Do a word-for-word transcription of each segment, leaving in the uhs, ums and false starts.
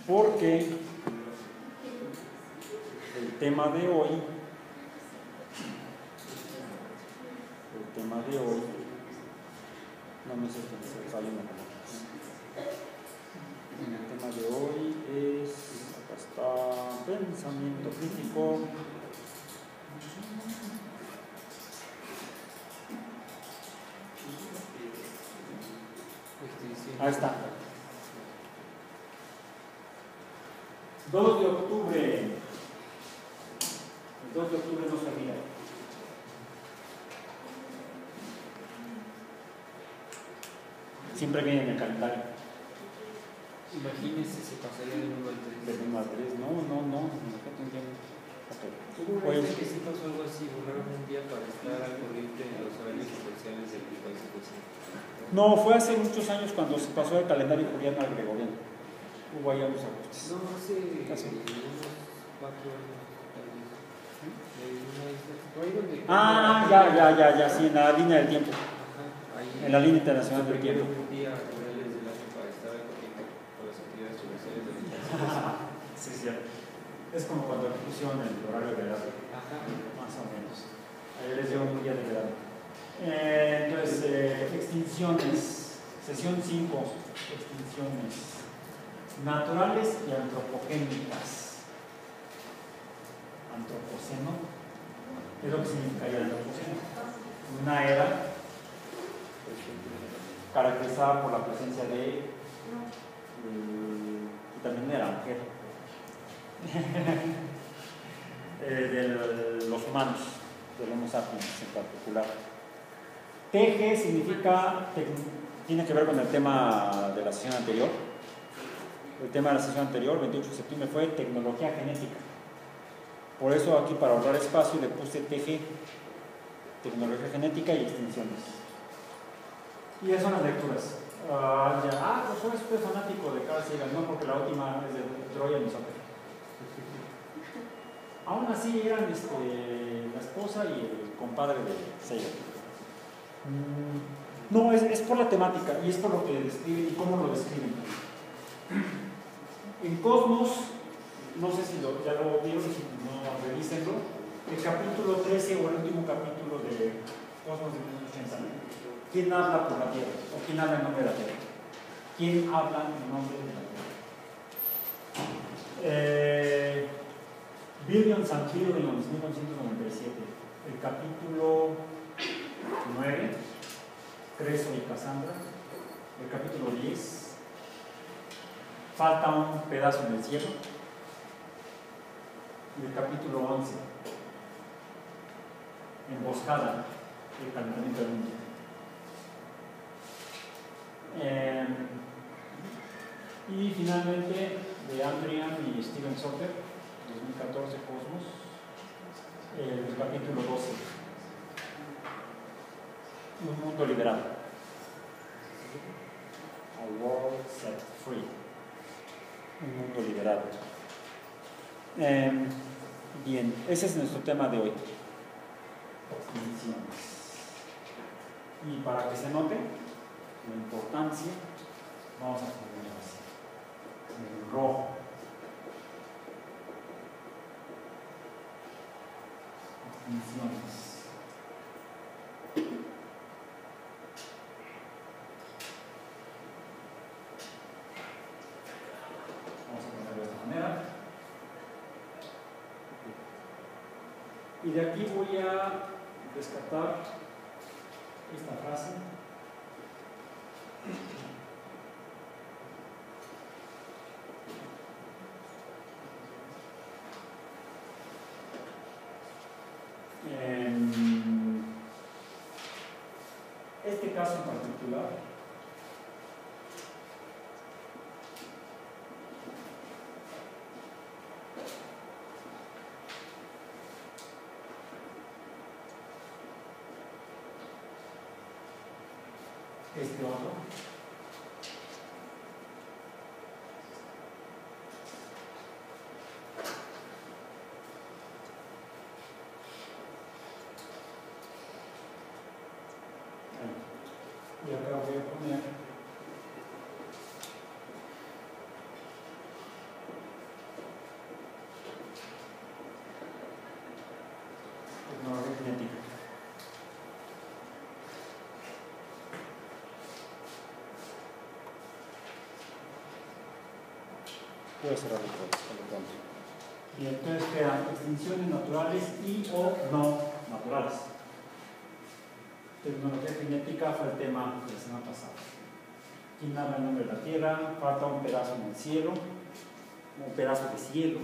porque el tema de hoy, el tema de hoy, no me sé si se sale una el tema de hoy es, acá está, pensamiento crítico. Ahí está. dos de octubre. El dos de octubre no se olvida. Siempre viene en el calendario. Imagínese si pasaría del uno al tres. Del uno al tres, no, no, no. Okay. Pues, que sí pasó algo así, borraron un día para estar al corriente en los horarios comerciales del país. No, fue hace muchos años cuando se pasó del calendario juliano al gregoriano. Hubo ahí unos ajustes. No, hace ¿Casi? unos cuatro años. Donde ah, ya, ya, ya, ya, sí, en la línea del tiempo. Ajá, ahí en la línea internacional del tiempo. Un día orales del año para estar al corriente con las actividades comerciales del país. Sí, sí. Es como cuando pusieron el horario de verano. Ajá. Más o menos. Ahí les dio un día de verano. Eh, entonces, eh, extinciones. Sesión cinco. Extinciones. Naturales y antropogénicas. Antropoceno. ¿Qué es lo que significaría el antropoceno? Una era caracterizada por la presencia de, de y también de la mujer. eh, de los humanos, del Homo sapiens en particular. T G significa, tiene que ver con el tema de la sesión anterior. El tema de la sesión anterior, veintiocho de septiembre, fue tecnología genética. Por eso aquí, para ahorrar espacio, le puse T G, tecnología genética y extinciones. Y esas son las lecturas. Uh, ya, ah, pues soy súper fanático de Carl Sagan, no porque la última es de Troya y Sócrates. Aún así eran este, la esposa y el compadre de Sagan. Mm, no, es, es por la temática y es por lo que describen y cómo lo describen. En Cosmos, no sé si lo, ya lo vieron, si no, revísenlo. El capítulo trece o el último capítulo de Cosmos de mil novecientos ochenta. ¿Quién habla por la Tierra? ¿O quién habla en nombre de la Tierra? ¿Quién habla en nombre de la Tierra? Eh, Billions and Billions, mil novecientos noventa y siete. El capítulo nueve, Creso y Cassandra. El capítulo diez, Falta un pedazo en el cielo. Y el capítulo once, Emboscada, el calentamiento del mundo. Eh, y finalmente, de Andrian y Steven Soter, dos mil catorce, Cosmos, el capítulo doce, Un mundo liberado. A world set free. Un mundo liberado. Eh, bien, ese es nuestro tema de hoy. Extinciones. Y para que se note la importancia, vamos a ponerlo así, en rojo. Extinciones. Vamos a ponerlo de esta manera. Y de aquí voy a rescatar esta frase. En este caso en particular, este otro, y acá voy a poner Puedo cerrarlo por lo pronto. Y entonces quedan extinciones naturales y o no naturales. Tecnología genética fue el tema de la semana pasada. ¿Quién habla el nombre de la Tierra? Falta un pedazo en el cielo, un pedazo de cielo.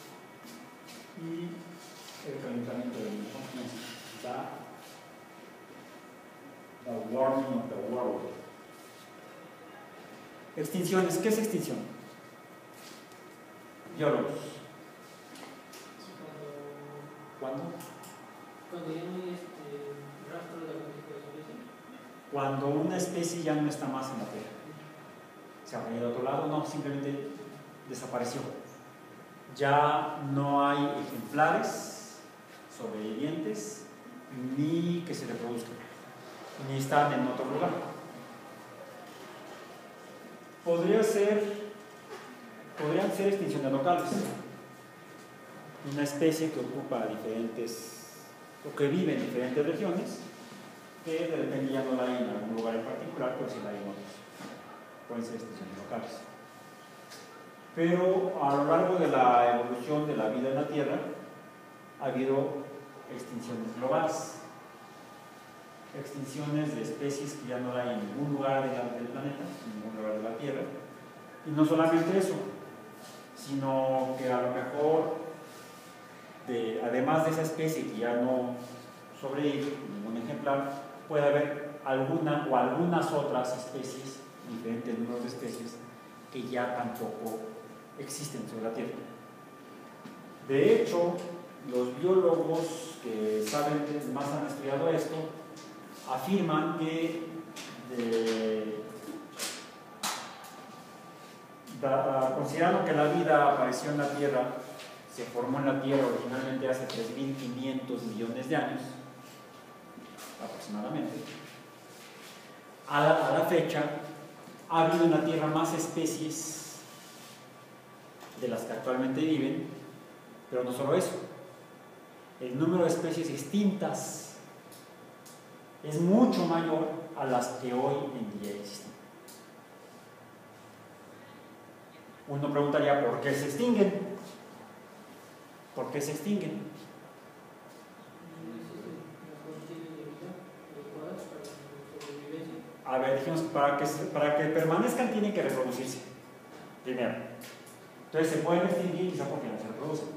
Y el calentamiento del mundo. The, the warming of the world. Extinciones. ¿Qué es extinción? Biólogos. ¿Cuándo? Cuando ya no hay este, rastro de algún tipo de especie. Cuando una especie ya no está más en la Tierra. Se ha ido a otro lado, no, simplemente desapareció. Ya no hay ejemplares sobrevivientes ni que se reproduzcan, ni están en otro lugar. Podría ser, podrían ser extinciones locales. Una especie que ocupa diferentes, o que vive en diferentes regiones, que de repente ya no la hay en algún lugar en particular, pero sí la hay en otros. Pueden ser extinciones locales. Pero a lo largo de la evolución de la vida en la Tierra, ha habido extinciones globales. Extinciones de especies que ya no hay en ningún lugar de la, del planeta, en ningún lugar de la Tierra. Y no solamente eso, sino que a lo mejor, de, además de esa especie que ya no sobrevive, ningún ejemplar, puede haber alguna o algunas otras especies, diferentes números de especies, que ya tampoco existen sobre la Tierra. De hecho, los biólogos que saben más han estudiado esto afirman que de, da, considerando que la vida apareció en la Tierra, se formó en la Tierra originalmente hace tres mil quinientos millones de años aproximadamente, a la, a la fecha ha habido en la Tierra más especies de las que actualmente viven, pero no solo eso, el número de especies extintas es mucho mayor a las que hoy en día existen. Uno preguntaría, ¿por qué se extinguen? ¿Por qué se extinguen? A ver, dijimos, para que, para que permanezcan tienen que reproducirse, primero. Entonces se pueden extinguir quizá porque no se reproducen.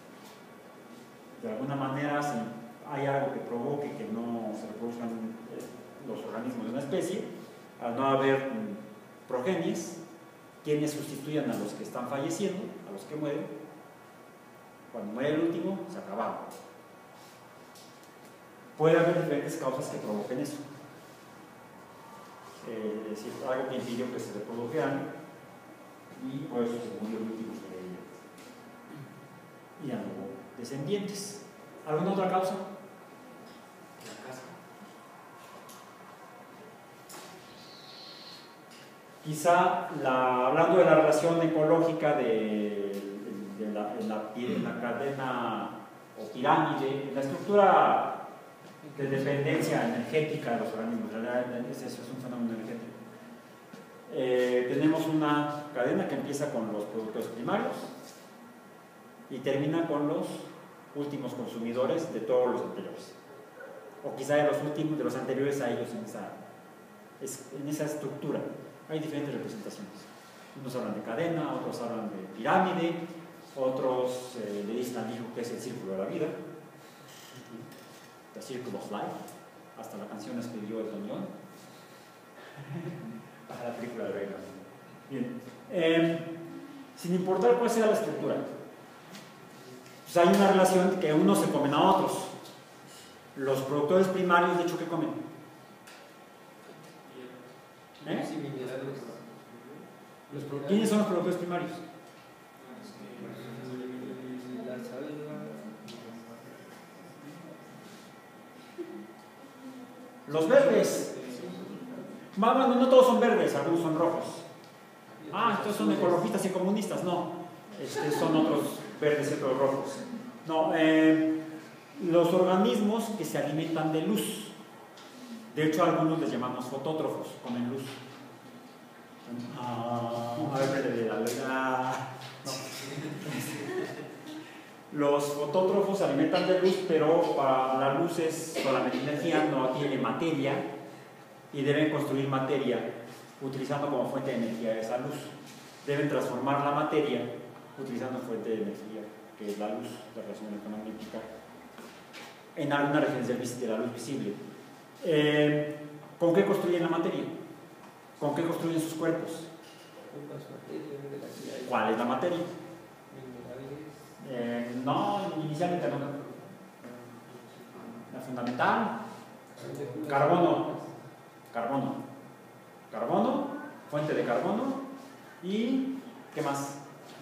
De alguna manera, si hay algo que provoque que no se reproduzcan los organismos de una especie, al no haber progenies, quienes sustituyan a los que están falleciendo, a los que mueren, cuando muere el último, se acabaron. Puede haber diferentes causas que provoquen eso. Eh, es decir, algo que impidió que se reprodujeran y por eso se murió el último sobreviviente. Y ya no hubo descendientes. ¿Alguna otra causa? La casa. Quizá, la, hablando de la relación ecológica de, de, de, la, de, la, de la cadena o pirámide, la estructura de dependencia energética de los organismos, en realidad eso es un fenómeno energético. Eh, tenemos una cadena que empieza con los productores primarios y termina con los últimos consumidores de todos los anteriores, o quizá de los últimos, de los anteriores a ellos en esa, en esa estructura. Hay diferentes representaciones. Unos hablan de cadena, otros hablan de pirámide, otros eh, le dicen al hijo que es el círculo de la vida, The Circle of Life. Hasta la canción la escribió Elton John para la película de Rey León. Bien, eh, sin importar cuál sea la estructura, pues hay una relación que unos se comen a otros. Los productores primarios, de hecho, ¿qué comen? ¿Eh? Sí, minerales. Los, ¿Quiénes son los productores primarios? La salva. Los verdes. Bueno, no todos son verdes, algunos son rojos. Ah, estos son ecologistas y comunistas. No, este, son otros verdes y otros rojos. No, eh, los organismos que se alimentan de luz. De hecho, a algunos les llamamos fotótrofos, comen luz. Ah, a ver, la verdad. No. Los fotótrofos se alimentan de luz, pero para la luz es solamente energía, no tiene materia, y deben construir materia utilizando como fuente de energía esa luz. Deben transformar la materia utilizando fuente de energía, que es la luz, la radiación electromagnética, en alguna referencia de la luz visible. Eh, ¿Con qué construyen la materia? ¿Con qué construyen sus cuerpos? ¿Cuál es la materia? Eh, no, inicialmente no. La fundamental, carbono, carbono, carbono, fuente de carbono y ¿qué más?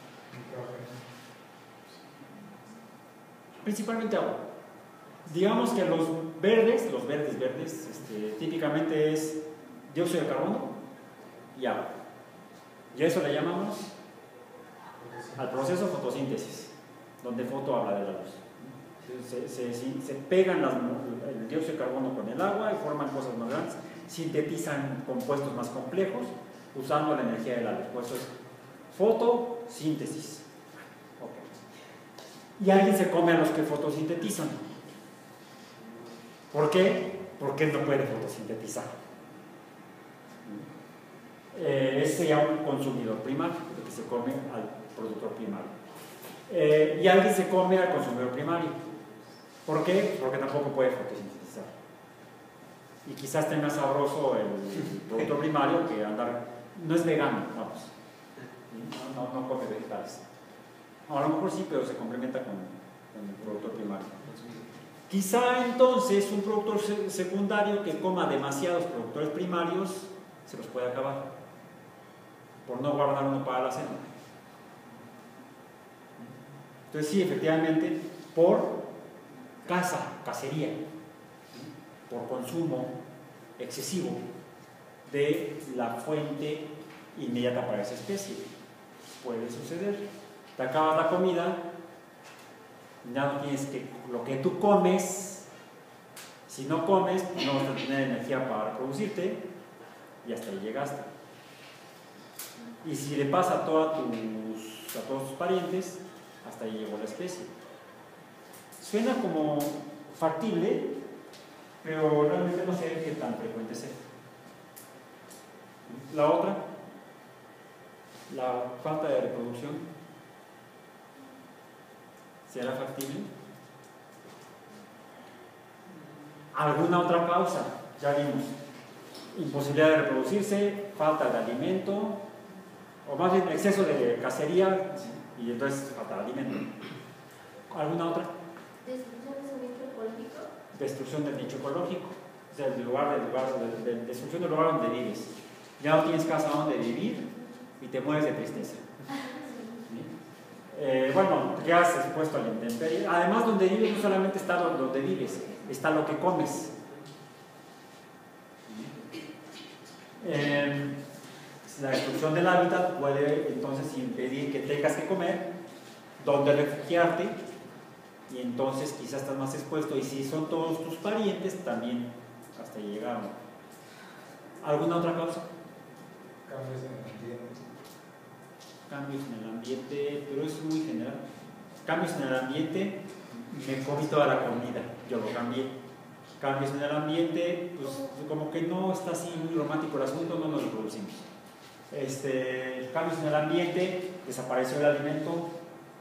Principalmente agua. Digamos que los verdes, los verdes verdes, este, típicamente es dióxido de carbono y agua. Y a eso le llamamos al proceso fotosíntesis, donde foto habla de la luz. Se, se, se, se pegan las, el dióxido de carbono con el agua y forman cosas más grandes, sintetizan compuestos más complejos usando la energía de la luz. Por eso es fotosíntesis. Okay. Y alguien se come a los que fotosintetizan. ¿Por qué? Porque él no puede fotosintetizar. Eh, ese sería un consumidor primario, el que se come al productor primario. Eh, y alguien se come al consumidor primario. ¿Por qué? Porque tampoco puede fotosintetizar. Y quizás esté más sabroso el productor primario que andar. No es vegano, vamos. No, no, no come vegetales. No, a lo mejor sí, pero se complementa con, con el productor primario. Quizá entonces un productor secundario que coma demasiados productores primarios se los puede acabar por no guardar uno para la cena. Entonces sí, efectivamente, por caza, cacería, por consumo excesivo de la fuente inmediata para esa especie, puede suceder. Te acabas la comida, ya no tienes que, lo que tú comes, si no comes, no vas a tener energía para reproducirte y hasta ahí llegaste. Y si le pasa a, toda tus, a todos tus parientes, hasta ahí llegó la especie. Suena como factible, pero realmente no sé qué tan frecuente sea. La otra, la falta de reproducción. ¿Será factible? ¿Alguna otra causa? Ya vimos. Imposibilidad de reproducirse, falta de alimento, o más bien exceso de cacería y entonces falta de alimento. ¿Alguna otra? ¿Destrucción del nicho ecológico? Destrucción del nicho ecológico. O sea, del lugar, del lugar, de, de, destrucción del lugar donde vives. Ya no tienes casa donde vivir y te mueres de tristeza. Eh, bueno, te quedas expuesto a la intemperie. Además, donde vives no solamente está donde vives, está lo que comes. Eh, la destrucción del hábitat puede entonces impedir que tengas que comer, donde refugiarte, y entonces quizás estás más expuesto. Y si son todos tus parientes, también hasta ahí llegaron. ¿Alguna otra causa? Cambios en el ambiente. Cambios en el ambiente, pero es muy general. Cambios en el ambiente, me comí toda la comida, yo lo cambié. Cambios en el ambiente, pues como que no está así muy romántico el asunto, no nos reproducimos. Este, cambios en el ambiente, desapareció el alimento.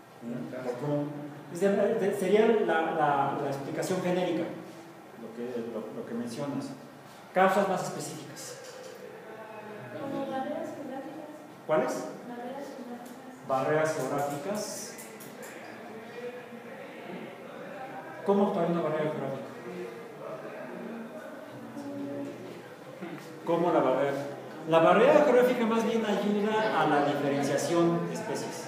Sería la, la, la explicación genérica, lo que, lo, lo que mencionas. Causas más específicas. Como barreras geográficas. ¿Cuáles? Barreras geográficas. Barreras geográficas. ¿Cómo actuar una barrera geográfica? ¿Cómo la barrera? La barrera geográfica más bien ayuda a la diferenciación de especies.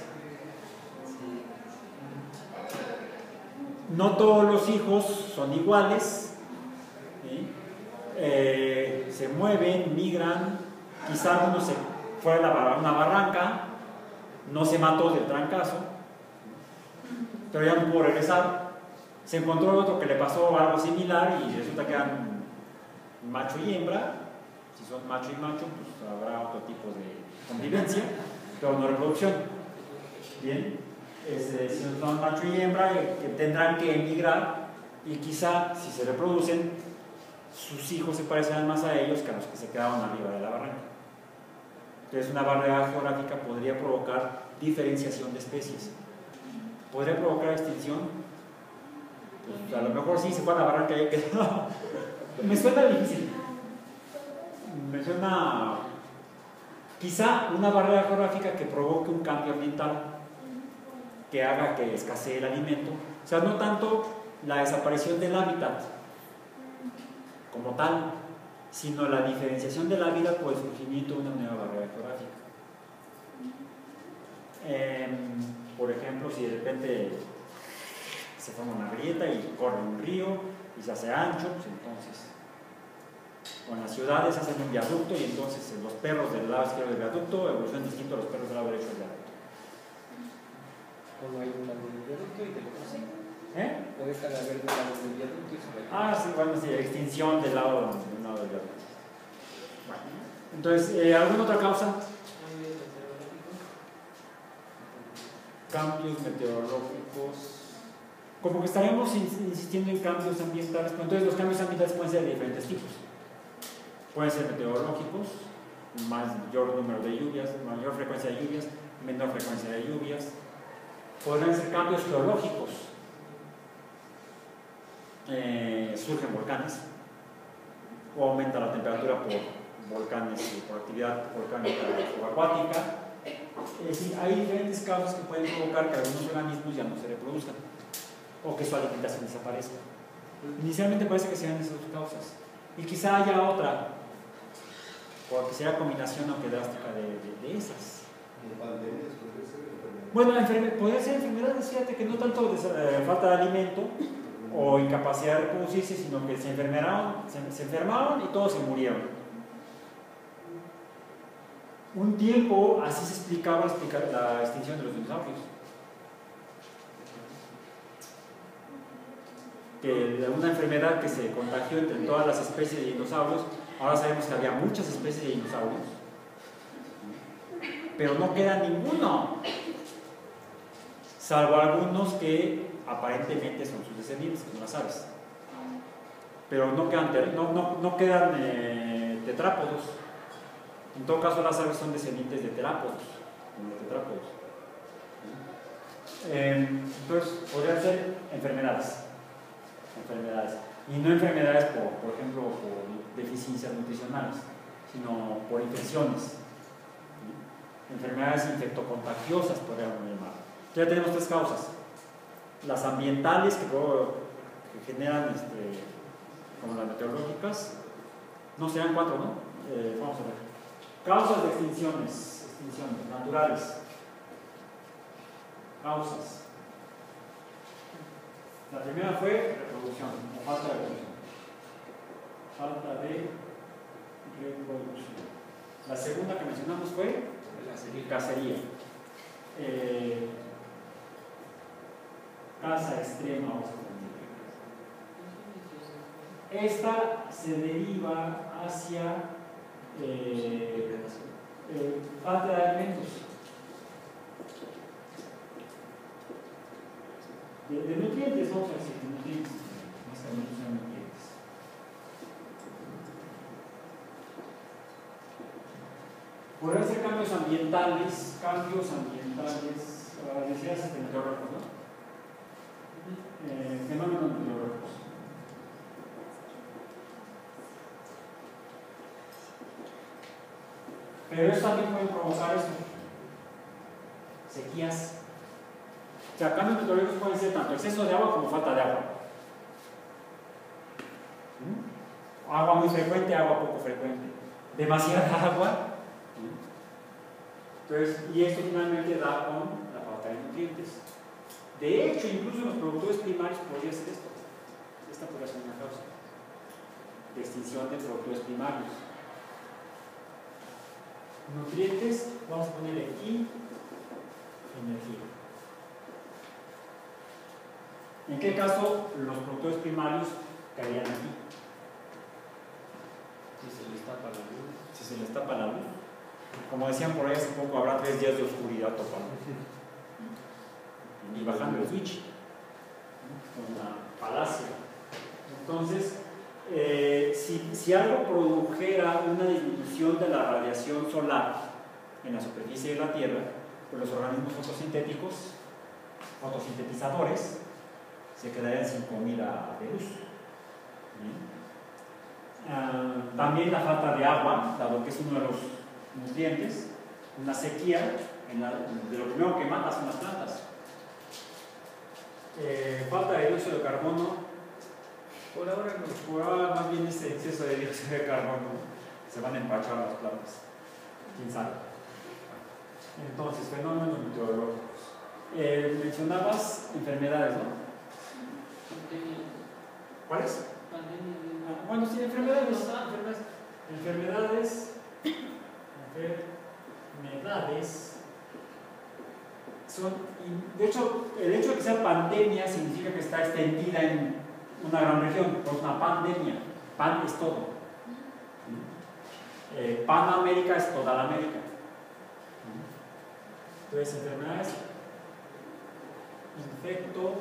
No todos los hijos son iguales, ¿sí? eh, se mueven, migran, quizá uno se fue a una barranca, no se mató del trancazo, pero ya no pudo regresar. Se encontró otro que le pasó algo similar y resulta que eran macho y hembra. Si son macho y macho, pues habrá otro tipo de convivencia, pero no reproducción. Bien. este, si son macho y hembra, que tendrán que emigrar y quizá si se reproducen, sus hijos se parecerán más a ellos que a los que se quedaron arriba de la barranca. Entonces una barrera geográfica podría provocar diferenciación de especies. ¿Podría provocar extinción? Pues a lo mejor sí, se fue a la barranca y quedó. Me suena difícil. Me suena quizá una barrera geográfica que provoque un cambio ambiental que haga que escasee el alimento. O sea, no tanto la desaparición del hábitat como tal, sino la diferenciación del hábitat por el surgimiento de una nueva barrera geográfica. Eh, por ejemplo, si de repente se forma una grieta y corre un río y se hace ancho, pues entonces, o en las ciudades hacen un viaducto y entonces los perros del lado izquierdo del viaducto evolucionan distinto a los perros del lado derecho del viaducto. Como hay un lado del viaducto y del otro sí. ¿Eh? Puede estar a ver del lado del viaducto y sobre el Ah, sí, bueno, sí, extinción del lado, del lado del viaducto. Bueno, entonces, eh, ¿alguna otra causa? Cambios meteorológicos. Como que estaremos insistiendo en cambios ambientales, pero entonces los cambios ambientales pueden ser de diferentes tipos. Pueden ser meteorológicos, mayor número de lluvias, mayor frecuencia de lluvias, menor frecuencia de lluvias. Podrían ser cambios geológicos. Eh, surgen volcanes, o aumenta la temperatura por volcanes, por actividad volcánica subacuática. Es decir, hay diferentes causas que pueden provocar que algunos organismos ya no se reproduzcan o que su alimentación desaparezca. Inicialmente parece que sean esas dos causas, y quizá haya otra, o que sea combinación aunque drástica de, de, de esas. Bueno, enferme, podría ser enfermedades, fíjate que no tanto de, eh, falta de alimento o incapacidad de reproducirse, sino que se enfermaron, se, se enfermaron y todos se murieron. Un tiempo así se explicaba la extinción de los dinosaurios. Que de una enfermedad que se contagió entre todas las especies de dinosaurios, ahora sabemos que había muchas especies de dinosaurios, pero no queda ninguno, salvo algunos que aparentemente son sus descendientes, que son las aves. Pero no quedan, no, no, no quedan eh, tetrápodos. En todo caso, las aves son descendientes de terápodos, como los tetrápodos. Eh, entonces, podrían ser enfermedades. enfermedades. Y no enfermedades, por, por ejemplo, por deficiencias nutricionales, sino por infecciones. Enfermedades infectocontagiosas, podríamos llamar. Ya tenemos tres causas. Las ambientales, que, que generan, este, como las meteorológicas, no serán cuatro, ¿no? Eh, vamos a ver. Causas de extinciones, extinciones naturales. Causas. La primera fue reproducción, o falta de reproducción. Falta de reproducción. La segunda que mencionamos fue cacería. Eh, caza extrema, vamos a poner. Esta se deriva hacia eh, eh, falta de alimentos. De, de nutrientes, vamos a decir, de nutrientes. Más que no sean nutrientes. Podrían ser cambios ambientales, cambios ambientales, uh, decías este meteorológicos, ¿no? Eh, fenómenos meteorológicos. Pero eso también puede provocar eso. Sequías. O sea, cambios meteorológicos pueden ser tanto exceso de agua como falta de agua. ¿Mm? Agua muy frecuente, agua poco frecuente. Demasiada agua. Entonces, y esto finalmente da con la falta de nutrientes. De hecho, incluso en los productores primarios podría ser esto. Esta podría ser una causa de extinción de productores primarios. Nutrientes, vamos a poner aquí energía. ¿En qué caso los productores primarios caerían aquí? Si se les tapa la luz. Si se les tapa la luz. Como decían por ahí hace poco, habrá tres días de oscuridad total. y bajando el switch, ¿no? Una falacia. Entonces, eh, si, si algo produjera una disminución de la radiación solar en la superficie de la Tierra, pues los organismos fotosintéticos, fotosintetizadores, se quedarían sin comida de luz. Uh, también la falta de agua, dado que es uno de los nutrientes, una sequía, en la, de lo primero que mata son las plantas. Eh, falta de dióxido de carbono, por ahora, no, por ahora más bien ese exceso de dióxido de carbono se van a empachar las plantas, quién sabe. Entonces, fenómenos meteorológicos. Eh, mencionabas enfermedades, ¿no? ¿Cuáles? Ah, bueno, sí, enfermedades. Ah, enfermedades. Enfermedades. Enfermedades. Son, de hecho, el hecho de que sea pandemia significa que está extendida en una gran región, por una pandemia. Pan es todo. Eh, Panamérica es toda la América. Entonces, enfermedades. Infecto.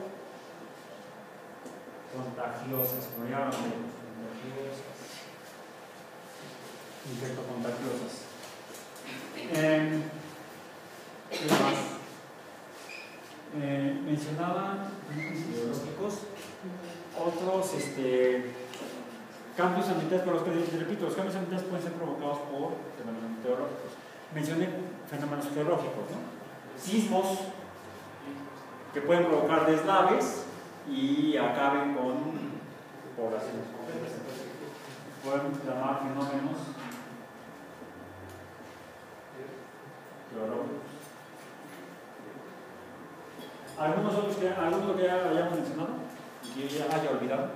Contagiosas, como llaman, contagiosas, infectocontagiosas. Eh, ¿Qué más? Eh, mencionaban biológicos, otros este, cambios ambientales, pero los que te repito, los cambios ambientales pueden ser provocados por fenómenos meteorológicos. Mencioné fenómenos geológicos, ¿no? Sismos que pueden provocar deslaves y acaben con poblaciones completas. Entonces, podemos llamar fenómenos geológicos. ¿Algunos otros que, algunos que ya hayamos mencionado y que ya haya olvidado?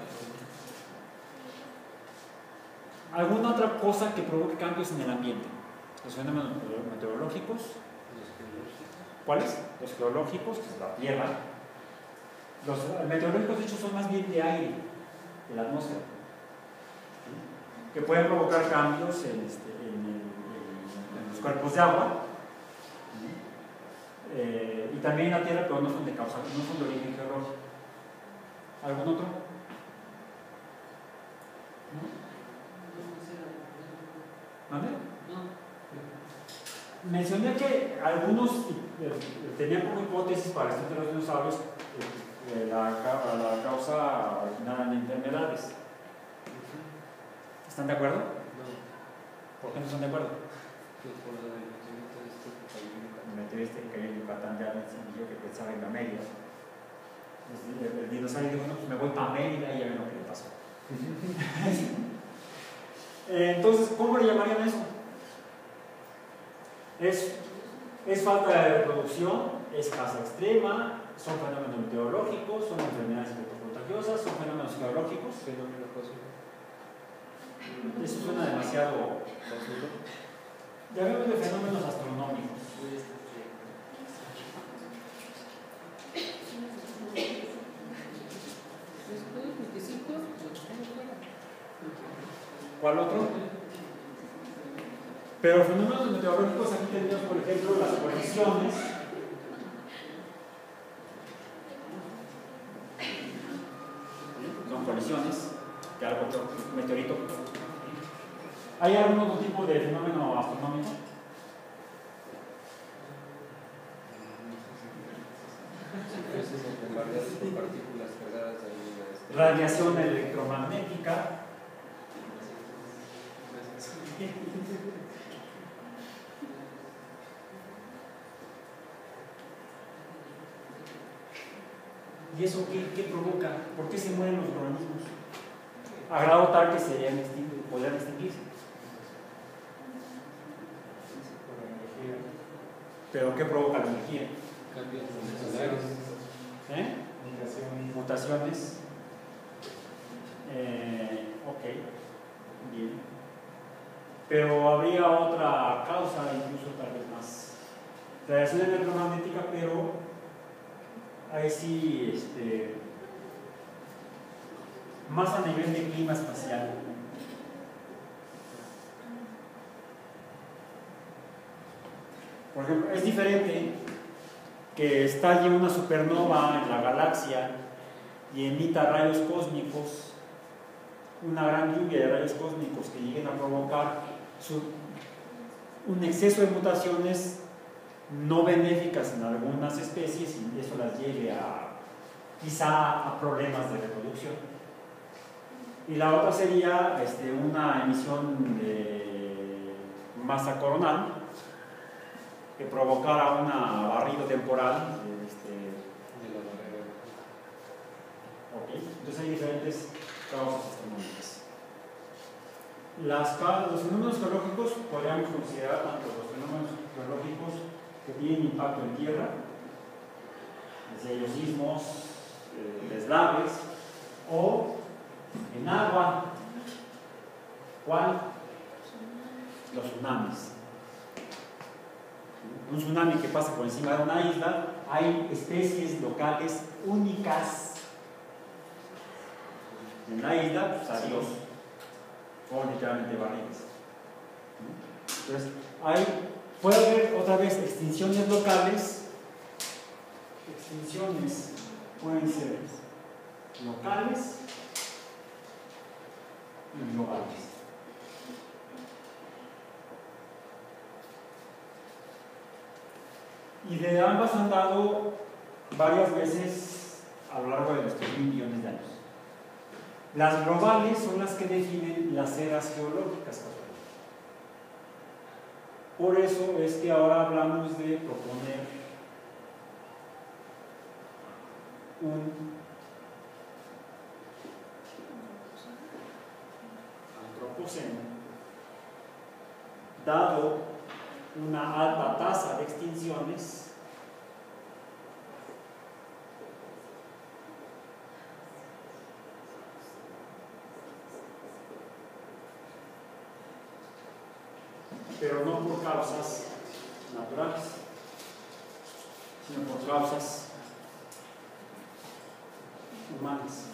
¿Alguna otra cosa que provoque cambios en el ambiente? Los fenómenos meteorológicos. ¿Cuáles? Los geológicos, que es la Tierra. Los meteorológicos, de hecho, son más bien de aire, de la atmósfera, ¿sí? Que pueden provocar cambios en, este, en, el, en, en los cuerpos de agua, ¿sí? eh, y también en la Tierra, pero no son de causa, no son de origen geológico. ¿Algún otro? ¿No? ¿Vale? No. Mencioné que algunos eh, tenían como hipótesis para el estudio de los dinosaurios eh, la, la causa original en enfermedades. ¿Están de acuerdo? No. ¿Por qué no están de acuerdo? Pues por lo del meteorito este que cayó en Yucatán. El meteorito este que cayó en Yucatán, ya me yo que pensaba en la Mérida. El, el dinosaurio dijo, no, pues me voy para Mérida y ya ven lo que le pasó. eh, entonces, ¿cómo le llamarían eso? Es, es falta de reproducción, es caza extrema, son fenómenos meteorológicos, son enfermedades infectocontagiosas, son fenómenos geológicos. Fenómeno cósmico. Eso suena demasiado. Llamémosle fenómenos astronómicos. ¿Cuál otro? Pero fenómenos meteorológicos, aquí tenemos, por ejemplo, las colisiones. Son colisiones, que algo un meteorito. ¿Hay algún otro tipo de fenómeno astronómico? Radiación electromagnética. ¿Y eso qué, qué provoca? ¿Por qué se mueren los organismos? A grado tal que serían extinguir, podrían extinguirse. ¿Pero qué provoca la energía? Cambios solares. ¿Eh? Mutaciones. Mutaciones. Eh, ok, bien. Pero habría otra causa, incluso tal vez más. Radiación electromagnética, pero ahí sí, este, más a nivel de clima espacial. Por ejemplo, es diferente que estalle una supernova en la galaxia y emita rayos cósmicos, una gran lluvia de rayos cósmicos que lleguen a provocar su, un exceso de mutaciones no benéficas en algunas especies y eso las lleve a quizá a problemas de reproducción. Y la otra sería este, una emisión de masa coronal que provocara un barrido temporal. Este, De la barrera. okay. Entonces hay diferentes causas astronómicas. Las, los fenómenos geológicos podríamos considerar tanto los fenómenos geológicos que tienen impacto en tierra, desde los sismos, eh, deslaves, o en agua. ¿Cuál? Los tsunamis. Un tsunami que pasa por encima de una isla, hay especies locales únicas en la isla, pues adiós, o literalmente barridas. Entonces, hay, puede haber otra vez extinciones locales. Extinciones pueden ser locales y globales. Y de ambas han dado varias veces a lo largo de los tres mil millones de años. Las globales son las que definen las eras geológicas. Por eso es que ahora hablamos de proponer un antropoceno, dado una alta tasa de extinciones, pero no por causas naturales, sino por causas humanas.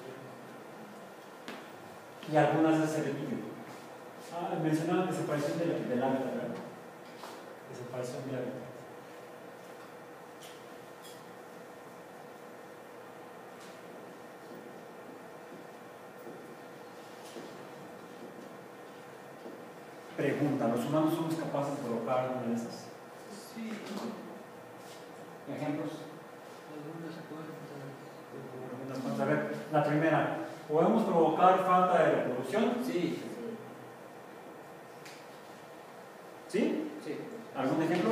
Y algunas de esas se repiten. Ah, mencionaban desaparición del, del hábitat, ¿verdad? Desaparición del hábitat. Pregunta, ¿los humanos somos capaces de provocar una de esas? Sí. ¿Ejemplos? Algunas pueden. Algunas cuantas. A ver, la primera, ¿podemos provocar falta de reproducción? Sí. ¿Sí? Sí. ¿Algún ejemplo?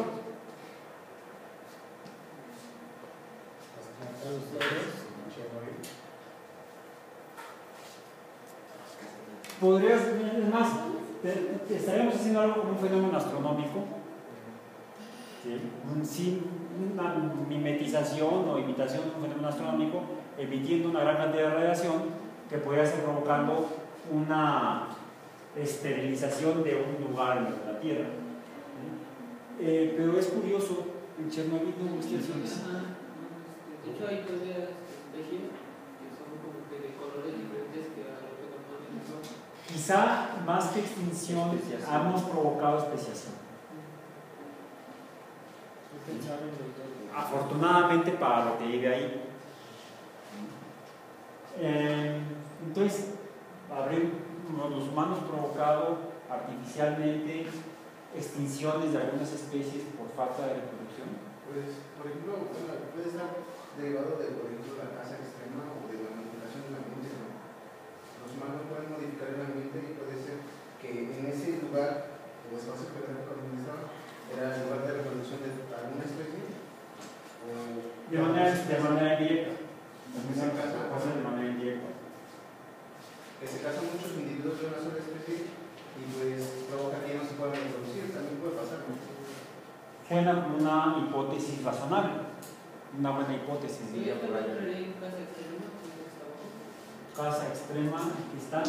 Podrías, es más, te, te estaríamos haciendo algo como un fenómeno astronómico, ¿sí? Un, sí, una mimetización o imitación de un fenómeno astronómico, emitiendo una gran cantidad de radiación que podría estar provocando una esterilización de un lugar en la Tierra. ¿Sí? Eh, pero es curioso, en Chernobyl no hubo extinciones. De hecho, hay todavía especies que son como que de colores diferentes que a lo que normalmente son. Quizá más que extinción, hemos provocado especiación. Afortunadamente para lo que vive ahí. Eh, entonces, habremos los humanos provocado artificialmente extinciones de algunas especies por falta de reproducción. Pues, por ejemplo, puede estar derivado de, por ejemplo, la caza extrema o de la manipulación del ambiente, ¿no? Los humanos pueden modificar el ambiente y puede ser que en ese lugar o espacio geográfico donde estaba era el lugar de reproducción de alguna especie o de manera, de manera indirecta. En ese caso, puede ser de manera indirecta. Que se casan muchos individuos de una sola especie y pues provoca que no se puedan reproducir, también puede pasar, ¿no? Suena como una hipótesis razonable, una buena hipótesis, Sí, diría yo por también ahí. leí en casa extrema, pues, está bueno. Caza extrema, aquí está.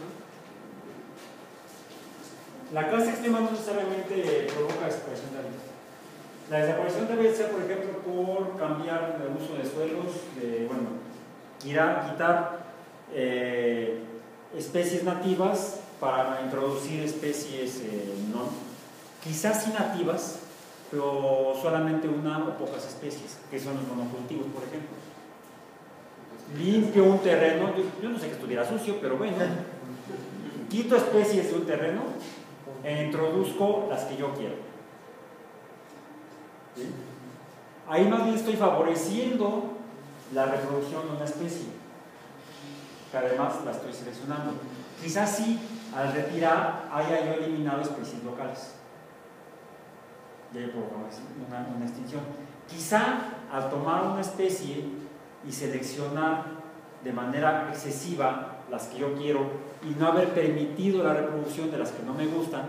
La caza extrema no necesariamente provoca desaparición de hábitat. La desaparición debe ser, por ejemplo, por cambiar el uso de suelos, de, bueno, quitar, quitar eh, especies nativas para introducir especies eh, no, quizás sí nativas, pero solamente una o pocas especies, que son los monocultivos, por ejemplo. Limpio un terreno, yo, yo no sé que estuviera sucio, pero bueno, quito especies de un terreno e introduzco las que yo quiero. ¿Sí? Ahí más bien estoy favoreciendo la reproducción de una especie, que además la estoy seleccionando. Quizás sí, al retirar, haya yo eliminado especies locales. Ya hay una, una extinción. Quizá al tomar una especie y seleccionar de manera excesiva las que yo quiero y no haber permitido la reproducción de las que no me gustan,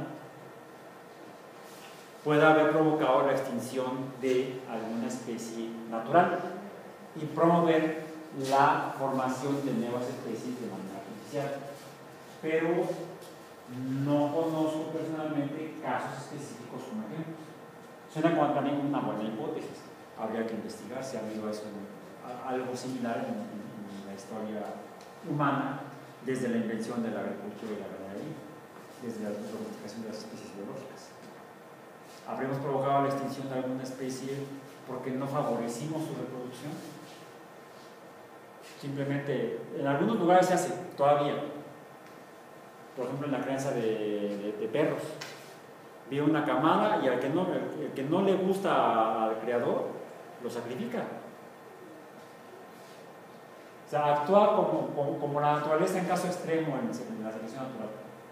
pueda haber provocado la extinción de alguna especie natural y promover la formación de nuevas especies de manera artificial. Pero no conozco personalmente casos específicos como ejemplos. Suena como también una buena hipótesis. Habría que investigar si ha habido eso, algo similar en, en, en la historia humana desde la invención de la agricultura y la ganadería, desde la domesticación de las especies biológicas. ¿Habríamos provocado la extinción de alguna especie porque no favorecimos su reproducción? Simplemente, en algunos lugares se hace todavía. Por ejemplo, en la crianza de, de, de perros. Vi una camada y al que no, el, el que no le gusta al criador, lo sacrifica. O sea, actúa como, como, como la naturaleza en caso extremo en, en la selección natural.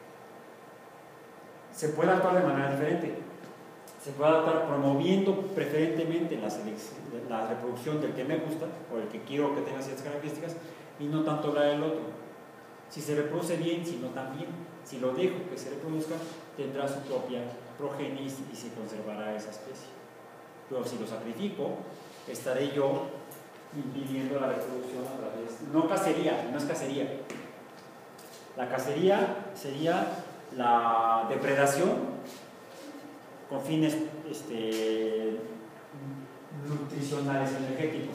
Se puede actuar de manera diferente. Se puede actuar promoviendo preferentemente la, la reproducción del que me gusta o el que quiero que tenga ciertas características y no tanto la del otro. Si se reproduce bien, si no también. Si lo dejo que se reproduzca, tendrá su propia progenie y se conservará esa especie. Pero si lo sacrifico, estaré yo impidiendo la reproducción a través, no cacería, no es cacería. La cacería sería la depredación con fines este, nutricionales, energéticos.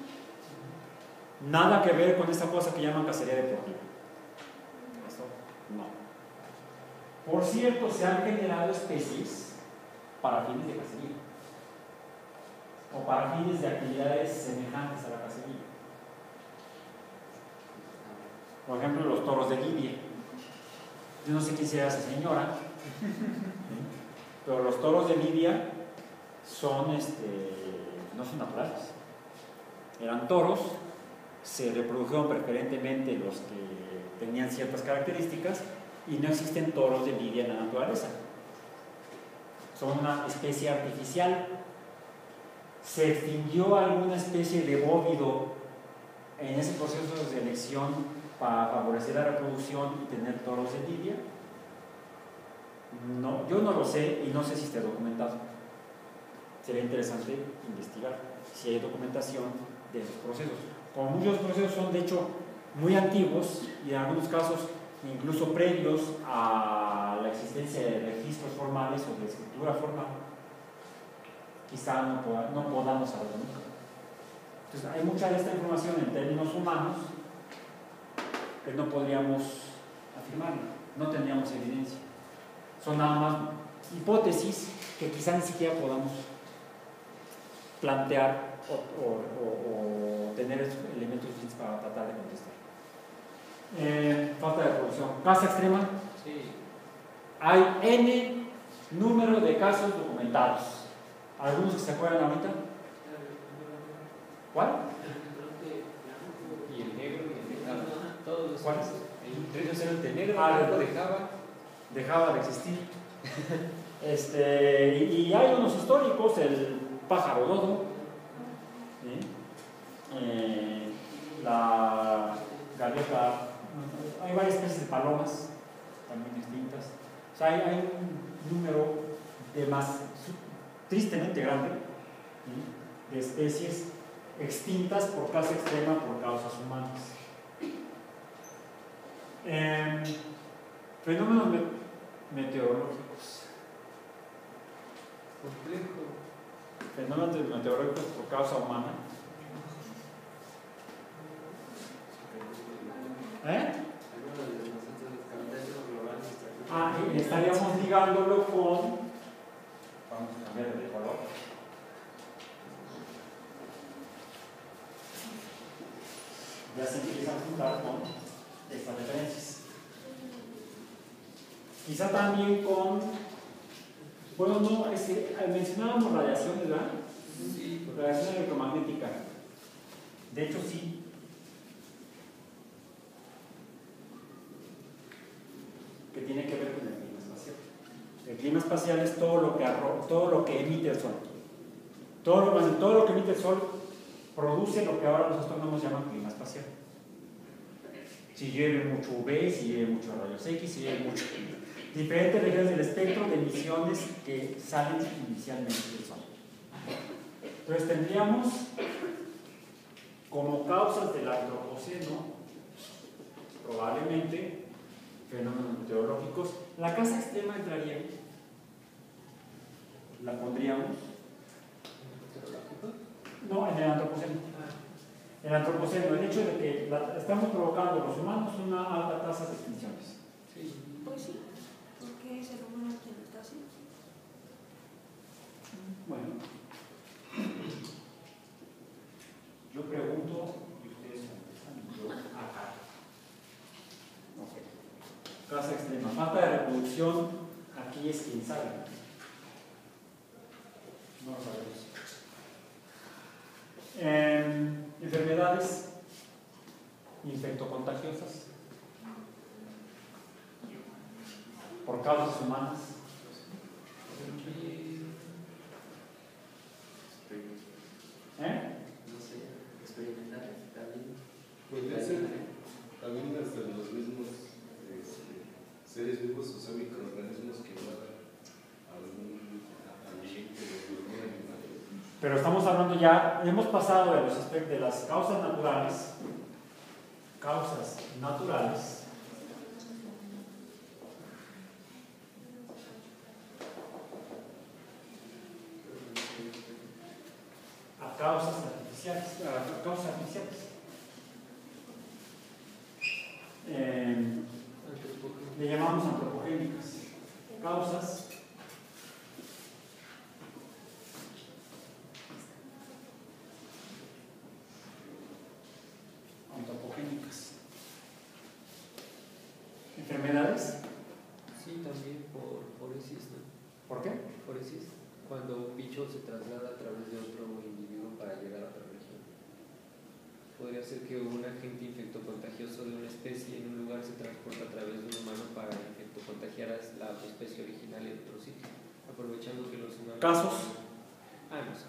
Nada que ver con esa cosa que llaman cacería deportiva. Eso no. Por cierto, se han generado especies para fines de cacería o para fines de actividades semejantes a la cacería. Por ejemplo, los toros de Lidia. Yo no sé quién sea esa señora, pero los toros de Lidia son, este, no son naturales. Eran toros, se reprodujeron preferentemente los que tenían ciertas características y no existen toros de Lidia en la naturaleza. Son una especie artificial. Se extinguió alguna especie de bóvido en ese proceso de selección para favorecer la reproducción y tener toros de Lidia. No, yo no lo sé y no sé si está documentado. Sería interesante investigar si hay documentación de esos procesos. Como muchos procesos son de hecho muy antiguos y en algunos casos incluso previos a la existencia de registros formales o de escritura formal, quizá no, poda, no podamos saberlo nunca. Entonces hay mucha de esta información en términos humanos que no podríamos afirmar, no tendríamos evidencia. Son nada más hipótesis que quizá ni siquiera podamos plantear o, o, o, o tener elementos suficientes para tratar de contestar. Eh, falta de producción. ¿Caza extrema? Sí. Hay N número de casos documentados. ¿Algunos que se acuerdan ahorita? ¿Cuál? Y el negro y el dejaba. Todos los ¿Cuáles? El rinoceronte negro Ah, blanco de- dejaba. Dejaba de existir. Este, y, y hay unos históricos, el pájaro dodo, ¿sí? eh, la gaviota, hay varias especies de palomas también extintas. O sea, hay, hay un número de más, tristemente grande, ¿sí? de especies extintas por caza extrema por causas humanas. Eh, fenómenos me- meteorológicos. Complejo. Fenómenos meteorológicos por causa humana. ¿Eh? Ah, y estaríamos ligándolo con, vamos a cambiar de color, ya se empiezan a juntar con estas referencias. Quizá también con, bueno, no, es que mencionábamos radiación, ¿verdad? Sí, Radiación electromagnética. De hecho, sí. Que tiene que ver con el clima espacial. El clima espacial es todo lo que, arro todo lo que emite el Sol. Todo lo, todo lo que emite el Sol produce lo que ahora los astrónomos llaman clima espacial. Si llueve mucho U V, si llueve mucho rayos X, si llueve mucho... Diferentes regiones del espectro de emisiones que salen inicialmente del Sol. Entonces tendríamos como causas del antropoceno probablemente fenómenos meteorológicos. La casa extrema entraría ahí. La pondríamos. No, en el antropoceno. El antropoceno, el hecho de que la, estamos provocando los humanos una alta tasa de extinciones. sí. Pues sí, porque es el humano quien lo está haciendo. Bueno, yo pregunto y ustedes contestan. Yo acá. Ok. Casa extrema. Falta de reproducción, aquí es quien sabe. No lo sabemos. Eh, enfermedades infectocontagiosas por causas humanas. ¿Eh? No sé, experimentar también. Puede ser también hasta los mismos este, seres vivos, o sea, microorganismos que guardan algún ambiente o algún animal. Pero estamos hablando ya, hemos pasado de los aspectos de las causas naturales, causas naturales, a causas artificiales, a causas artificiales. Eh, le llamamos antropogénicas, causas antropogénicas. ¿Enfermedades? Sí, también por foresis, ¿no? ¿Por qué? Foresis, cuando un bicho se traslada a través de otro individuo para llegar a otra región. Podría ser que un agente infectocontagioso de una especie en un lugar se transporta a través de un humano para infectocontagiar a la especie original en otro sitio, aprovechando que los humanos... ¿Casos? Ah, no sé.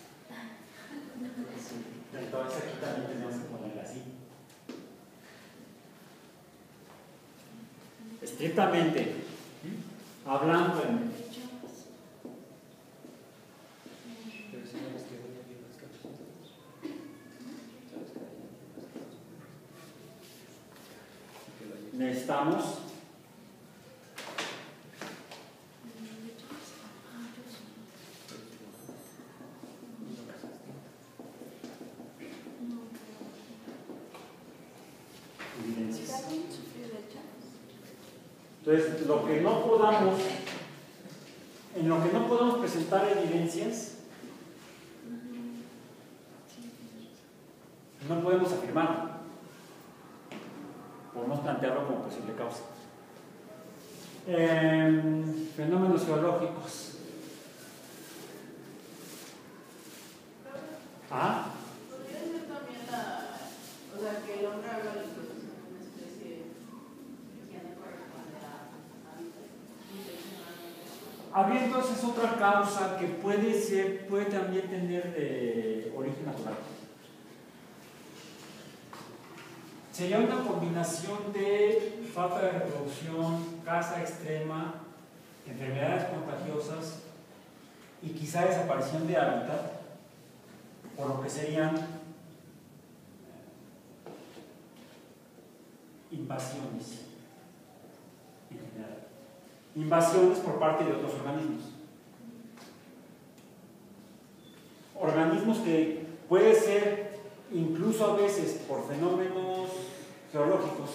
Entonces aquí también tenemos que ponerla así. Estrictamente, hablando en... Pero si no les quedó ya bien las capsulitas. ¿Sabes qué? Que lo hayas- Necesitamos evidencias. Darwin sufrió de Chagas. Entonces, lo que no podamos, en lo que no podamos presentar evidencias, no podemos afirmarlo. Podemos plantearlo como posible causa. Eh, fenómenos geológicos. Ah, Podría ser también la, o sea, que el hombre haga la introducción de una especie que no corresponde a hábitat intencionalmente. habría entonces otra causa que puede ser, puede también tener de origen natural. Sería una combinación de falta de reproducción, caza extrema, enfermedades contagiosas y quizá desaparición de hábitat, por lo que serían invasiones en general. Invasiones por parte de otros organismos. Organismos que puede ser incluso a veces por fenómenos geológicos,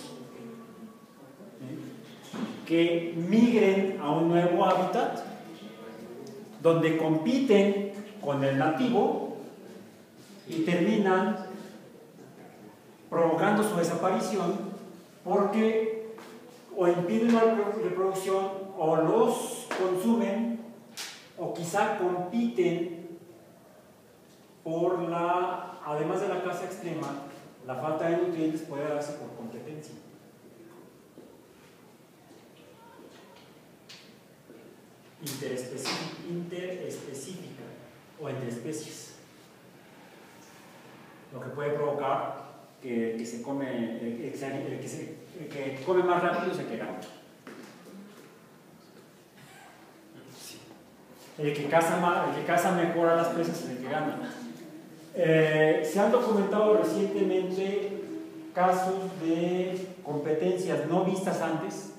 ¿sí?, que migren a un nuevo hábitat donde compiten con el nativo y terminan provocando provocando su desaparición porque o impiden la reproducción o los consumen o quizá compiten por la, además de la caza extrema, la falta de nutrientes puede darse por competencia. Interespecífica, interespecífica o entre especies, lo que puede provocar que, que se come, el que, se, el que, se, el que come más rápido se queda. El que caza más, el que caza mejor a las presas es el que gana. Eh, se han documentado recientemente casos de competencias no vistas antes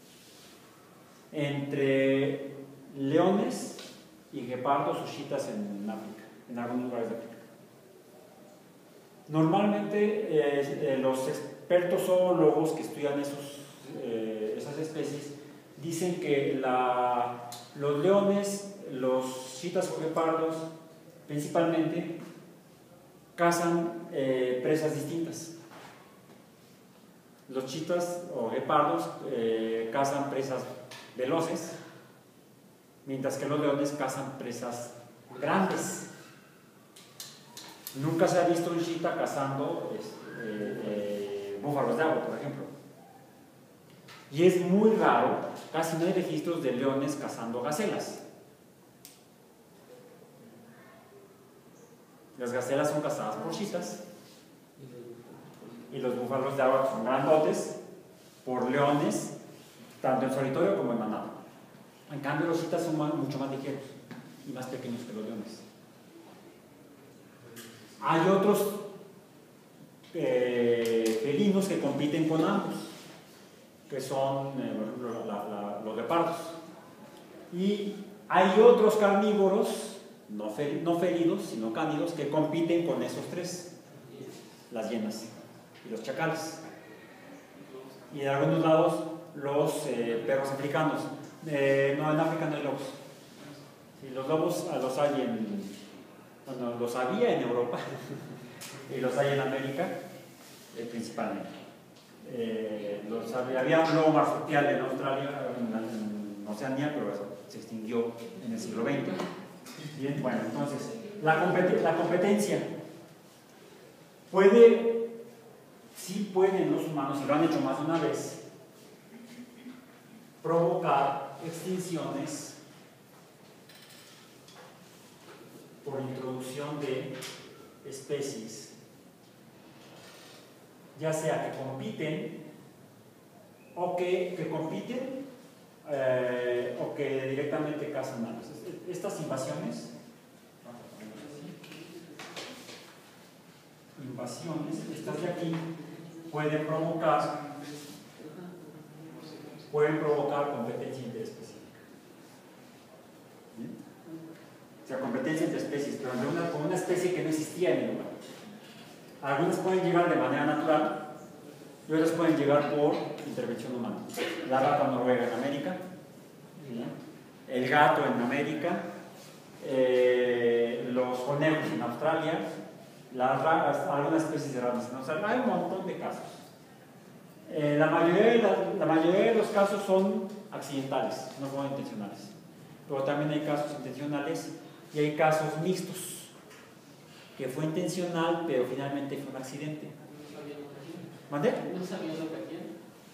entre leones y guepardos o chitas en África, en algunos lugares de África. Normalmente eh, eh, los expertos zoólogos que estudian esos, eh, esas especies dicen que la, los leones, los chitas o guepardos principalmente cazan eh, presas distintas. Los chitas o guepardos eh, cazan presas veloces, mientras que los leones cazan presas grandes. Nunca se ha visto un chita cazando este, eh, eh, búfalos de agua, por ejemplo. Y es muy raro, casi no hay registros de leones cazando gacelas. Las gacelas son cazadas por chitas y los búfalos de agua son grandotes por leones, tanto en solitario como en manada. En cambio, los chitas son más, mucho más ligeros y más pequeños que los leones. Hay otros eh, felinos que compiten con ambos, que son, eh, por ejemplo, la, la, los guepardos. Y hay otros carnívoros, no, fel, no felinos, sino cánidos, que compiten con esos tres, las hienas y los chacales. Y en algunos lados, los eh, perros africanos. Eh, no, en África no hay lobos. Sí, los lobos los hay en, bueno, los había en Europa y los hay en América, eh, principalmente. Eh, los había, había un lobo marsupial en Australia, en, en Oceanía, pero eso se extinguió en el siglo veinte. Bien, bueno, entonces, la, compet la competencia puede, sí pueden los humanos, y lo han hecho más de una vez, provocar extinciones por introducción de especies, ya sea que compiten o que, que compiten eh, o que directamente cazan a los. Estas invasiones, invasiones, estas de aquí, pueden provocar pueden provocar competencia interespecífica. ¿Bien? O sea, competencia entre especies, pero de una, con una especie que no existía en el lugar. Algunas pueden llegar de manera natural y otras pueden llegar por intervención humana. La rata noruega en América, ¿bien? El gato en América, eh, los conejos en Australia, las ratas, algunas especies de ratas en Australia. Hay un montón de casos. Eh, la, mayoría de la, la mayoría de los casos son accidentales, no son intencionales. Pero también hay casos intencionales y hay casos mixtos, que fue intencional, pero finalmente fue un accidente. ¿Mande? ¿No sabía lo que hacían?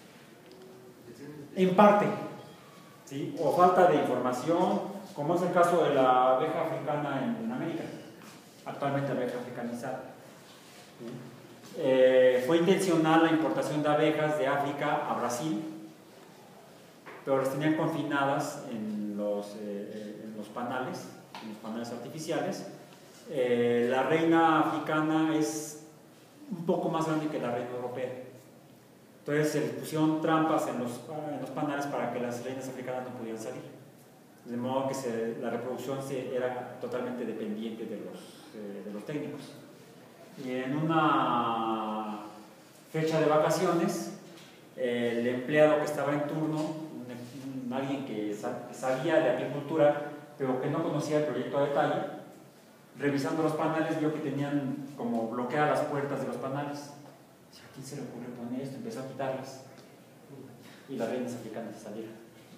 En parte, ¿sí? O falta de información, como es el caso de la abeja africana en, en América, actualmente abeja africanizada. ¿Sí? Eh, fue intencional la importación de abejas de África a Brasil, pero las tenían confinadas en los, eh, en los panales, en los panales artificiales. Eh, la reina africana es un poco más grande que la reina europea. Entonces se les pusieron trampas en los, en los panales para que las reinas africanas no pudieran salir. De modo que se, la reproducción se, era totalmente dependiente de los, eh, de los técnicos. Y en una fecha de vacaciones, el empleado que estaba en turno, un, un, alguien que, sa, que sabía de apicultura, pero que no conocía el proyecto a detalle, revisando los panales vio que tenían como bloqueadas las puertas de los panales. ¿A quién se le ocurre poner esto? Empezó a quitarlas. Y las reinas africanas salieron.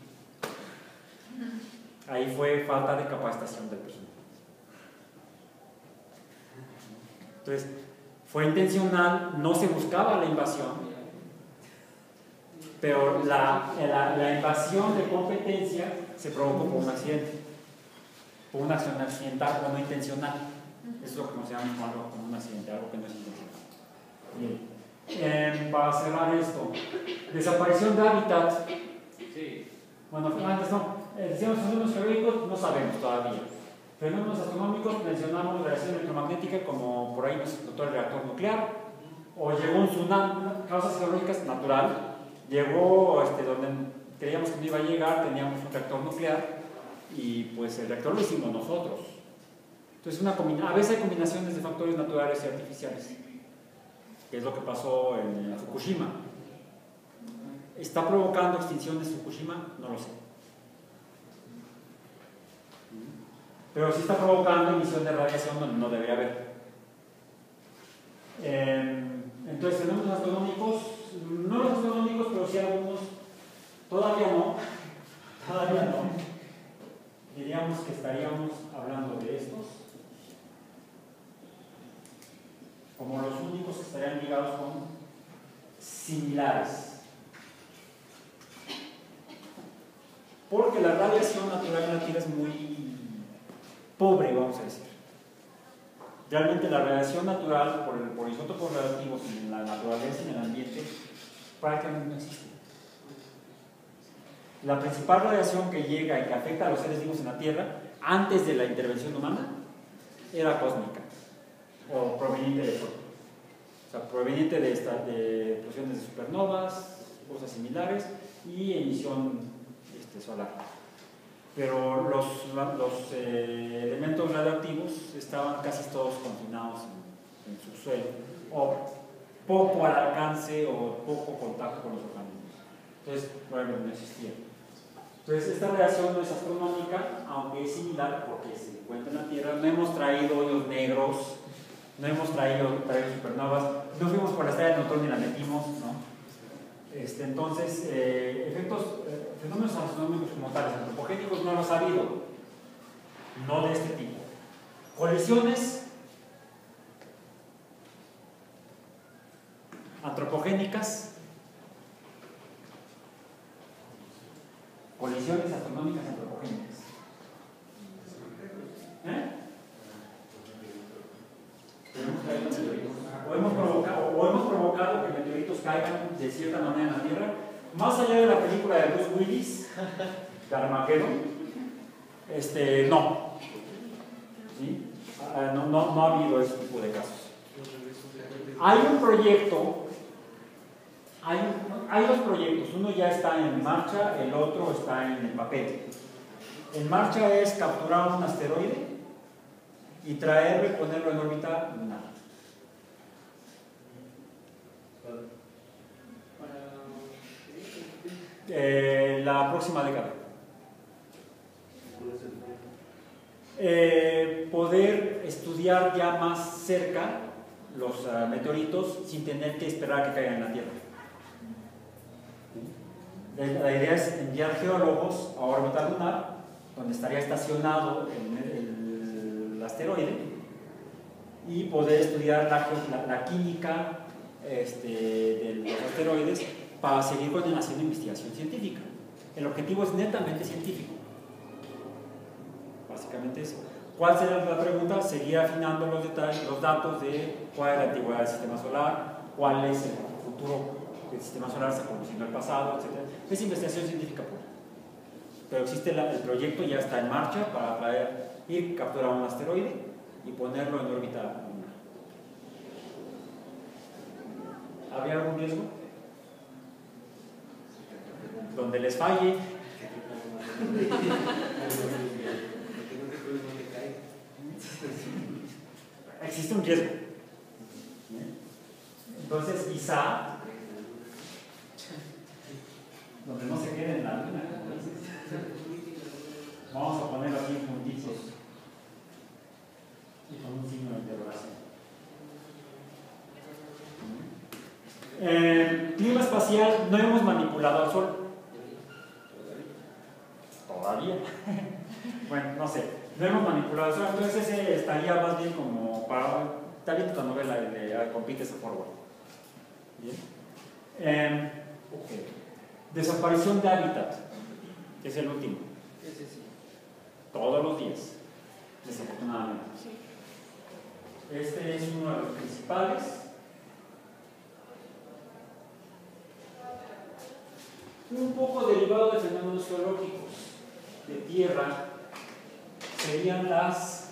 Ahí fue falta de capacitación del personal. Entonces, fue intencional, no se buscaba la invasión, pero la, la, la invasión de competencia se provocó por un accidente, por una acción accidental o no intencional. Eso es lo que consideramos como algo como un accidente, algo que no es intencional. Bien. Eh, para cerrar esto, desaparición de hábitat. Sí. Bueno, antes no, eh, decíamos fenómenos geológicos, no sabemos todavía. Fenómenos astronómicos, mencionamos radiación electromagnética, como por ahí nos explotó el reactor nuclear, o llegó un tsunami, causas geológicas natural, llegó este, donde creíamos que no iba a llegar, teníamos un reactor nuclear, y pues el reactor lo hicimos nosotros. Entonces, una combina a veces hay combinaciones de factores naturales y artificiales, que es lo que pasó en Fukushima. ¿Está provocando extinciones Fukushima? No lo sé. Pero sí está provocando emisión de radiación donde no debería haber. Eh, entonces, fenómenos astronómicos, no los astronómicos, pero sí algunos, todavía no, todavía no. Diríamos que estaríamos hablando de estos como los únicos que estarían ligados con similares. Porque la radiación natural en la Tierra es muy pobre, vamos a decir. Realmente la radiación natural por, el, por isótopos radiactivos en la naturaleza y en el ambiente prácticamente no existe. La principal radiación que llega y que afecta a los seres vivos en la Tierra antes de la intervención humana era cósmica o proveniente de fuego. O sea, proveniente de, esta, de explosiones de supernovas, cosas similares y emisión este, solar. Pero los, los eh, elementos radioactivos estaban casi todos confinados en, en su suelo o poco al alcance o poco contacto con los organismos. Entonces, bueno, no existía. Entonces, esta radiación no es astronómica, aunque es similar porque se encuentra en la Tierra. No hemos traído hoyos negros, no hemos traído, traído supernovas, no fuimos por la estrella de neutrón y la metimos, ¿no? Este, entonces, eh, efectos, eh, fenómenos astronómicos como tales, antropogénicos, no los ha habido, no de este tipo. Colisiones antropogénicas, colisiones astronómicas antropogénicas. ¿Eh? O hemos, provocado, o hemos provocado que meteoritos caigan de cierta manera en la Tierra, más allá de la película de Bruce Willis, de Armageddon, este, no. ¿Sí? Uh, no, no, no ha habido ese tipo de casos. Hay un proyecto, hay, hay dos proyectos, uno ya está en marcha, el otro está en el papel. En marcha es capturar un asteroide y traerlo y ponerlo en órbita lunar. Eh, la próxima década. Eh, poder estudiar ya más cerca los uh, meteoritos sin tener que esperar a que caigan en la Tierra. La, la idea es enviar geólogos a órbita lunar, donde estaría estacionado el, el, el asteroide, y poder estudiar la, la, la química este, de los asteroides para seguir con haciendo investigación científica. El objetivo es netamente científico. Básicamente eso. ¿Cuál será la pregunta? Seguir afinando los detalles, los datos de cuál es la antigüedad del sistema solar, cuál es el futuro del sistema solar, se conociendo el pasado, etcétera. Es investigación científica pura. Pero existe la, el proyecto, ya está en marcha para traer, ir, capturar un asteroide y ponerlo en órbita lunar. ¿Habría algún riesgo? Donde les falle. Existe un riesgo. Entonces, quizá, donde no se quede en la luna, vamos a ponerlo aquí en puntitos y con un signo de interrogación. Eh, clima espacial, no hemos manipulado al Sol. Todavía. Bueno, no sé. No hemos manipulado al Sol, entonces ese estaría más bien como para. Está bien tu novela de Compite ese Forward. Bien. Eh, okay. Desaparición de hábitat. Es el último. Ese sí. Todos los días. Desafortunadamente. Este es uno de los principales. Un poco derivado de fenómenos geológicos de tierra serían las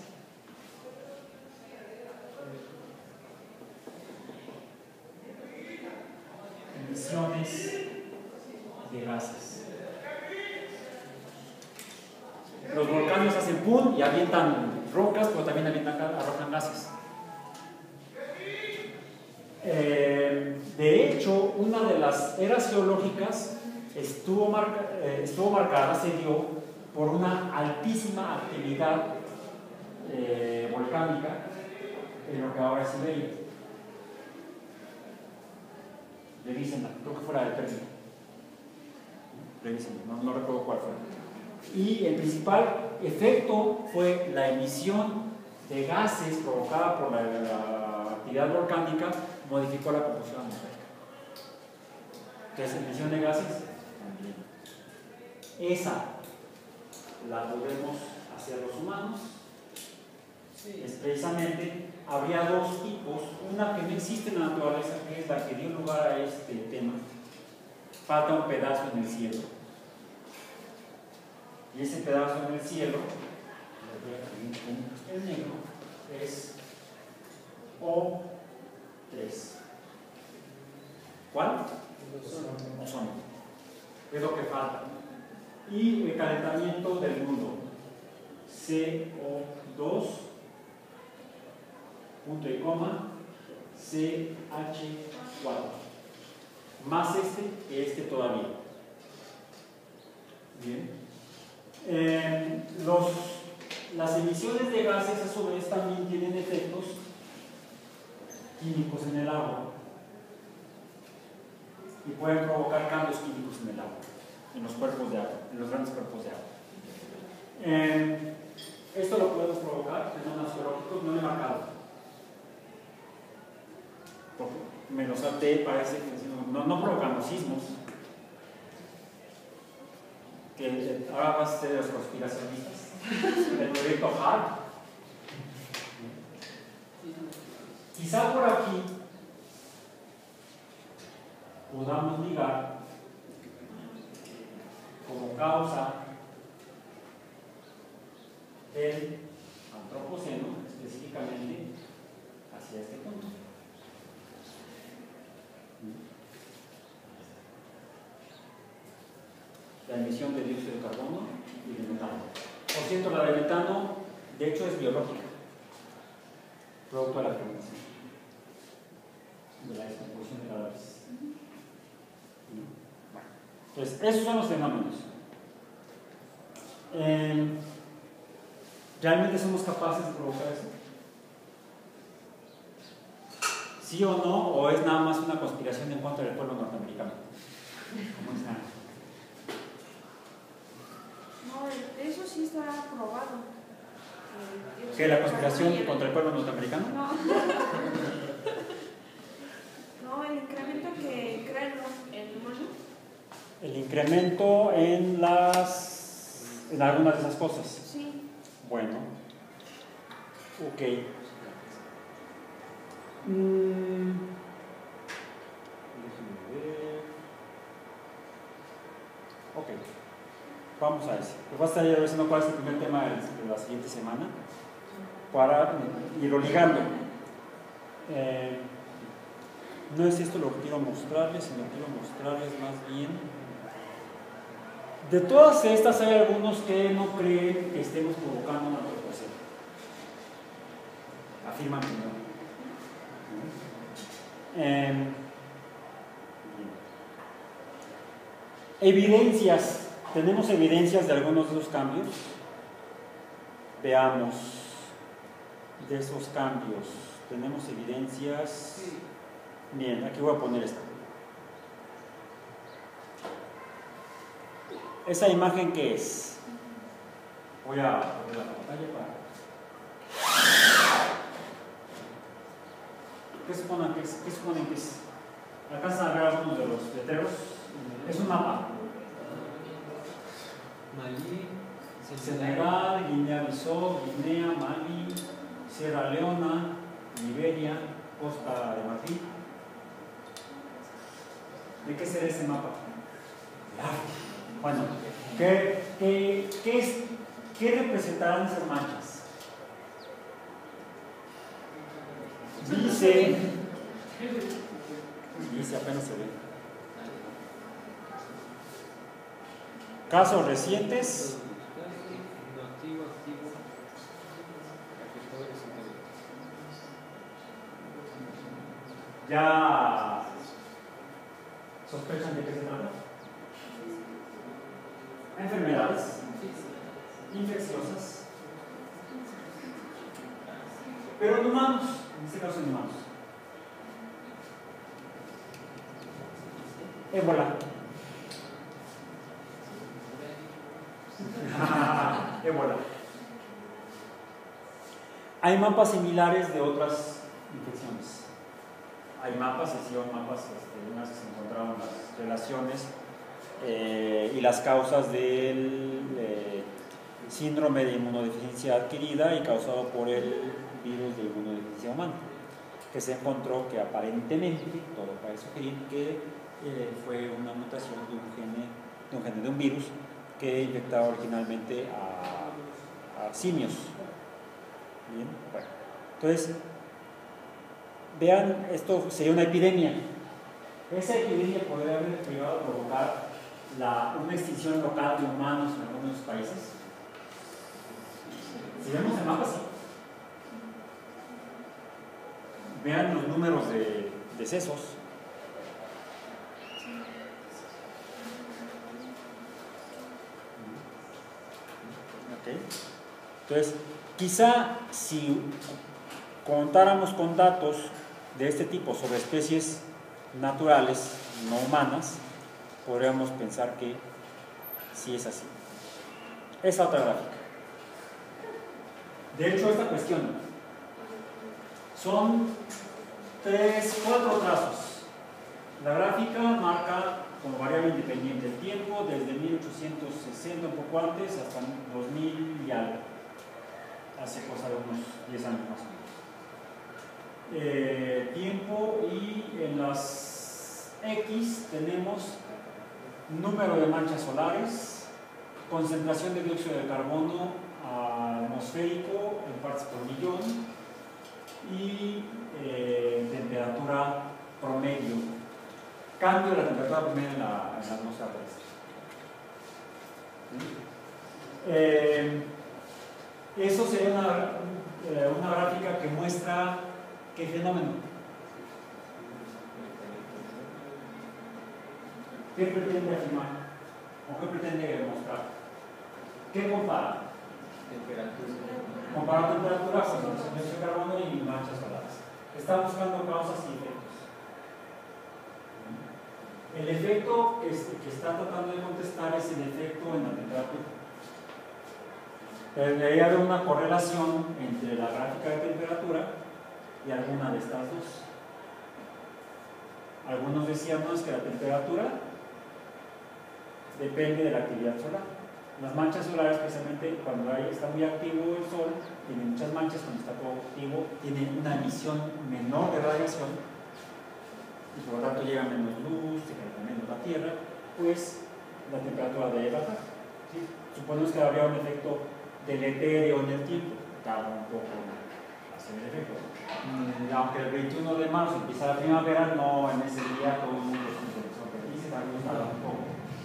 emisiones de gases. Los volcanes hacen pum y avientan rocas, pero también avientan, arrojan gases. Eh, de hecho, una de las eras geológicas estuvo, marca, eh, estuvo marcada, se dio por una altísima actividad eh, volcánica en lo que ahora es Siberia. Revísenla, creo que fuera del término. Revísenla, no, no recuerdo cuál fue. Y el principal efecto fue la emisión de gases provocada por la, la actividad volcánica, modificó la composición atmosférica. Entonces, emisión de gases, también. Esa la podemos hacer los humanos. Sí. Es precisamente, habría dos tipos, una que no existe en la naturaleza, que es la que dio lugar a este tema. Falta un pedazo en el cielo. Y ese pedazo en el cielo, el negro, es O tres. ¿Cuál? Ozono. Es lo que falta. Y el calentamiento del mundo, C O dos, punto y coma, C H cuatro. Más este que este todavía. Bien. Eh, los, las emisiones de gases a su vez también tienen efectos químicos en el agua y pueden provocar cambios químicos en el agua, en los cuerpos de agua, en los grandes cuerpos de agua. Eh, esto lo podemos provocar, fenómenos geológicos, no he marcado. Porque me lo salté, parece que no, no provocamos sismos. Que ahora vas a ser de los conspiracionistas. El proyecto HARP. Quizá por aquí podamos ligar como causa el antropoceno, específicamente hacia este punto. La emisión de dióxido de carbono y de metano. Por cierto, la de metano, de hecho, es biológica, producto de la fermentación, de la descomposición de cadáveres. Entonces, esos son los fenómenos. Eh, ¿Realmente somos capaces de provocar eso? ¿Sí o no? ¿O es nada más una conspiración en contra del pueblo norteamericano? ¿Cómo está? No, eso sí está probado. Eh, ¿Qué? ¿La conspiración contra el pueblo norteamericano? No. No, el incremento que creen en el mundo. El incremento en las en algunas de esas cosas. Sí. Bueno. Ok. Mm. Déjenme ver. Ok. Vamos a eso. Les voy a estar revisando cuál es el primer tema de la siguiente semana para irlo ligando. Eh, no es esto lo que quiero mostrarles, sino que quiero mostrarles más bien. De todas estas, hay algunos que no creen que estemos provocando una antropoceno. Afirman que no. Eh, evidencias. ¿Tenemos evidencias de algunos de esos cambios? Veamos de esos cambios. ¿Tenemos evidencias? Bien, aquí voy a poner esta. ¿Esa imagen qué es? Voy a poner la pantalla para... ¿Qué suponen que es? ¿Qué suponen que es? ¿Alcanzan a ver algunos de los letreros? Es un mapa. Malí, Senegal, Guinea-Bissau, Guinea, Mali, Sierra Leona, Liberia, Costa de Marfil. ¿De qué será ese mapa? Bueno, ¿qué, qué, qué, es, ¿qué representarán esas manchas? Dice, dice apenas se ve. Casos recientes. No activo, activo. Efectores y todo. ¿Ya sospechan de qué se trata? Enfermedades infecciosas, pero en humanos, en este caso en humanos. Ébola. Ébola. Hay mapas similares de otras infecciones. Hay mapas, se hicieron mapas, este, unas que se encontraron las relaciones eh, y las causas del eh, síndrome de inmunodeficiencia adquirida y causado por el virus de inmunodeficiencia humana, que se encontró que aparentemente, todo parece sugerir que eh, fue una mutación de un gene, de un gene de un virus que infectaba originalmente a, a simios. Bien, bueno, entonces vean, esto sería una epidemia. Esa epidemia podría haber llegado a provocar la, una extinción local de humanos en algunos países. Si vemos el mapa, sí. Vean los números de decesos. Okay. Entonces, quizá si contáramos con datos de este tipo sobre especies naturales, no humanas, podríamos pensar que sí es así. Esa otra gráfica. De hecho, esta cuestión son tres, cuatro trazos. La gráfica marca como variable independiente el tiempo desde mil ochocientos sesenta, un poco antes, hasta dos mil y algo, hace cosa de unos diez años más o menos. Eh, tiempo, y en las X tenemos número de manchas solares, concentración de dióxido de carbono atmosférico en partes por millón y eh, temperatura promedio, cambio de la temperatura promedio en la, en la atmósfera terrestre. ¿Sí? Eh, eso sería una, eh, una gráfica que muestra ¿qué fenómeno? ¿Qué pretende afirmar? ¿O qué pretende demostrar? ¿Qué compara? Temperatura. Compara temperatura con dióxido de carbono y manchas solares. Está buscando causas y efectos. El efecto que, que está tratando de contestar es el efecto en la temperatura. Debería haber una correlación entre la gráfica de temperatura y alguna de estas dos. Algunos decíamos que la temperatura depende de la actividad solar. Las manchas solares, especialmente cuando hay, está muy activo el sol, tiene muchas manchas. Cuando está poco activo, tiene una emisión menor de radiación y por lo tanto llega menos luz, se calienta menos la Tierra, pues la temperatura debe bajar. ¿Sí? Suponemos que habría un efecto deletéreo en el tiempo, tarda un poco hacer el efecto. Mm, aunque el veintiuno de marzo empieza la primavera, no en ese día todo el mundo son felices, algunos tardan un poco.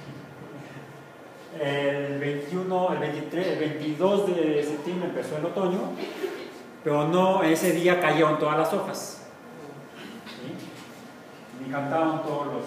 El veintiuno, el veintitrés, el veintidós de septiembre empezó el otoño, pero no, ese día cayeron todas las hojas. ¿Sí? Ni cantaban todos los.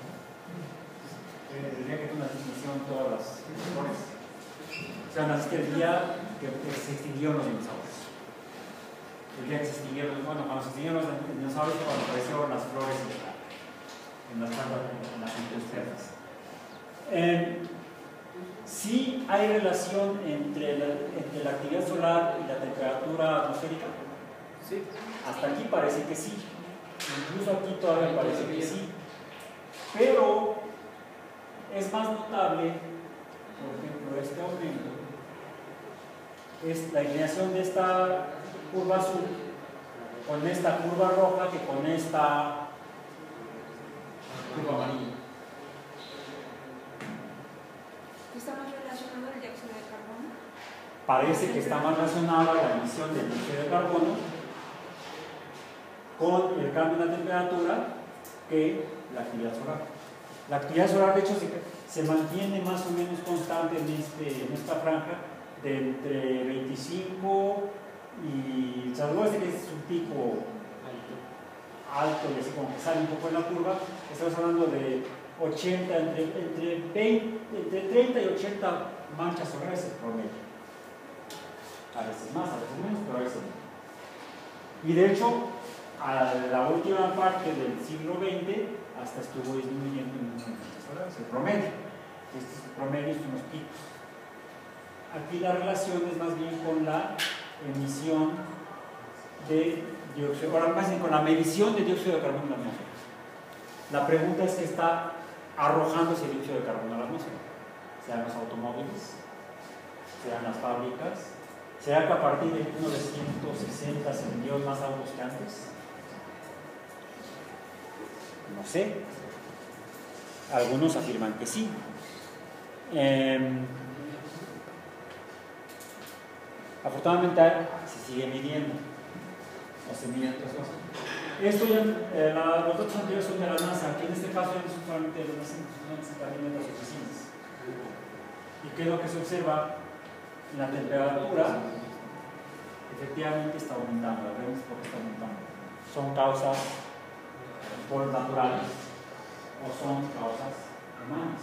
El día que tuvo una extinción todas las flores. O sea, nació el día que se extinguieron los dinosaurios. El día que se extinguieron, bueno, cuando se extinguieron los dinosaurios, cuando aparecieron las flores en las plantas, en las industrias. Eh, ¿Sí hay relación entre la, entre la actividad solar y la temperatura atmosférica? Sí. Hasta aquí parece que sí. Incluso aquí todavía parece que sí. Pero es más notable, por ejemplo, este aumento, es la inclinación de esta curva azul con esta curva roja que con esta curva amarilla. ¿Está más relacionado al dióxido de carbono? Parece que está más relacionada la emisión del dióxido de carbono con el cambio en la temperatura que la actividad solar. La actividad solar, de hecho, se, se mantiene más o menos constante en, este, en esta franja de entre veinticinco y, salvo este que es un pico alto y así como que sale un poco en la curva, estamos hablando de ochenta, entre, entre, veinte, entre treinta y ochenta manchas solares el promedio. A veces más, a veces menos, pero a veces menos. Y de hecho, a la última parte del siglo veinte, hasta estuvo disminuyendo en manchas solares, el promedio. Estos promedios son los picos. Aquí la relación es más bien con la emisión de dióxido, ahora más bien con la medición de dióxido de carbono en la atmósfera. La pregunta es que está arrojando ese dióxido de carbono a la atmósfera, sean los automóviles, sean las fábricas. ¿Será que a partir de mil novecientos sesenta se vendieron más autos que antes? No sé. Algunos afirman que sí. Eh, afortunadamente se sigue midiendo, o se miden otras cosas. Esto ya, eh, la, los datos anteriores son de la NASA, que en este caso ya no son solamente de la NASA, son también de las oficinas. ¿Y qué es lo que se observa? La temperatura efectivamente está aumentando, la vemos por qué está aumentando. ¿Son causas por naturales o son causas humanas?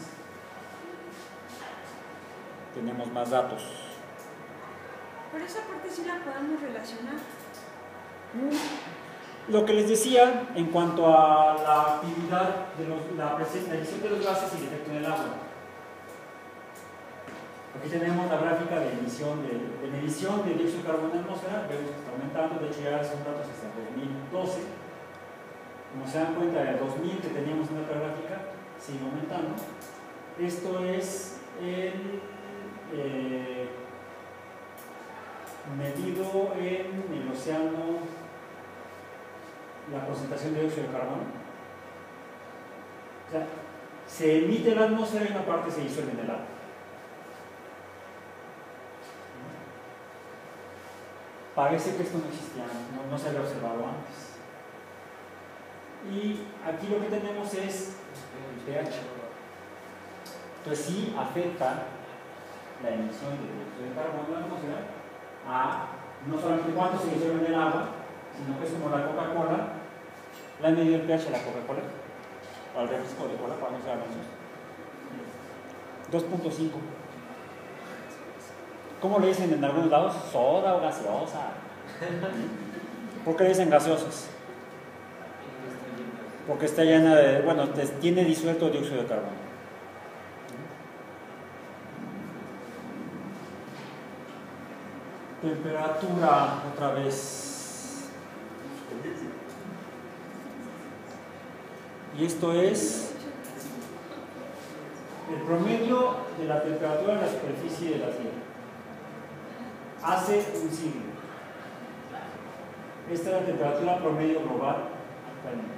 Tenemos más datos. Pero esa parte sí la podemos relacionar. Lo que les decía en cuanto a la actividad de los, la, la emisión de los gases y el efecto en el agua. Aquí tenemos la gráfica de emisión de, de medición de dióxido de carbono en la atmósfera. Vemos que está aumentando, de hecho ya son datos hasta dos mil doce. Como se dan cuenta, del dos mil que teníamos en la otra gráfica sigue aumentando. Esto es el eh, medido en el océano, la concentración de dióxido de carbono. O sea, se emite en la atmósfera y una parte se disuelve en el agua. Parece que esto no existía, no, no se había observado antes. Y aquí lo que tenemos es el pH. Entonces sí afecta la emisión de dióxido de carbono en la atmósfera a no solamente cuánto se disuelve en el agua, sino que es como la Coca-Cola. ¿La han medido el pH de la Coca-Cola? ¿O el refresco de cola para no ser anuncios? dos punto cinco. ¿Cómo le dicen en algunos lados? ¿Soda o gaseosa? ¿Por qué le dicen gaseosas? Porque está llena de, bueno, tiene disuelto dióxido de carbono. Temperatura, otra vez. Y esto es el promedio de la temperatura en la superficie de la Tierra hace un siglo. Esta es la temperatura promedio global actualmente.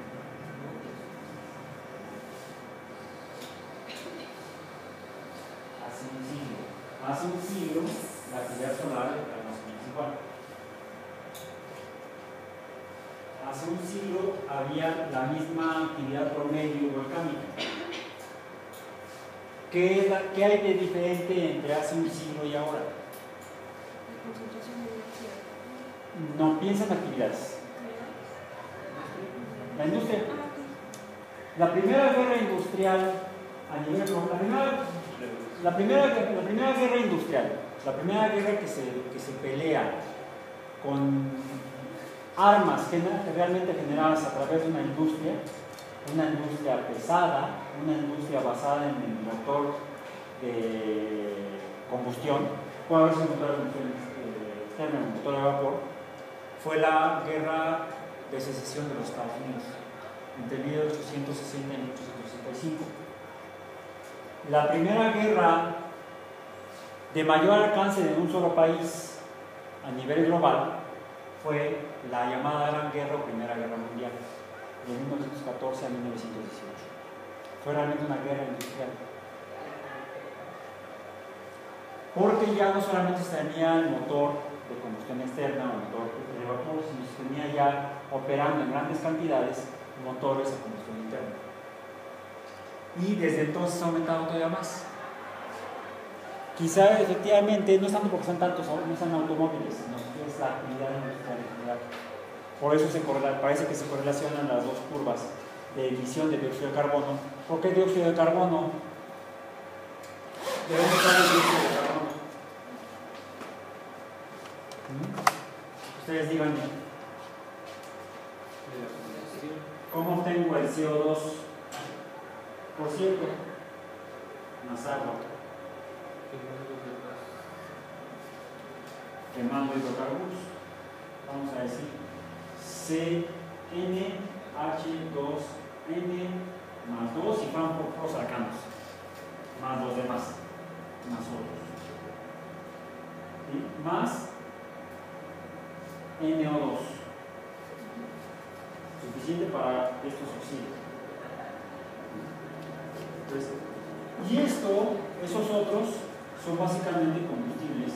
Hace un siglo. Hace un siglo la actividad solar era más o menos igual. Hace un siglo había la misma actividad promedio volcánica. ¿Qué, es la, ¿Qué hay de diferente entre hace un siglo y ahora? La concentración de dióxido. No, piensa en actividades. La industria. La primera guerra industrial a nivel global, la primera, la primera, la primera guerra industrial, la primera guerra que se, que se pelea con armas realmente generadas a través de una industria, una industria pesada, una industria basada en el motor de combustión, puede haberse un motor de combustión externa, un motor de vapor, fue la guerra de secesión de los Estados Unidos, entre mil ochocientos sesenta y mil ochocientos sesenta y cinco. La primera guerra de mayor alcance en un solo país a nivel global fue la llamada Gran Guerra o Primera Guerra Mundial, de mil novecientos catorce a mil novecientos dieciocho. Fue realmente una guerra industrial. Porque ya no solamente se tenía el motor de combustión externa o motor de vapor, sino se tenía ya operando en grandes cantidades motores de combustión interna. Y desde entonces ha aumentado todavía más. Quizá efectivamente, no es tanto porque sean tantos, no son automóviles, sino que es la actividad industrial en general. Por eso se correla, parece que se correlacionan las dos curvas de emisión de dióxido de carbono. ¿Por qué dióxido de carbono? ¿De dónde sale el dióxido de carbono? ¿Mm? Ustedes díganme. ¿Cómo obtengo el C O dos? Por cierto, más agua. Quemando hidrocarburos. Vamos a decir C N H dos N más dos y van por los alcanos, más los demás, más otros. ¿Sí? Más N O dos. Suficiente para que esto suceda. Entonces, y esto, esos otros, son básicamente combustibles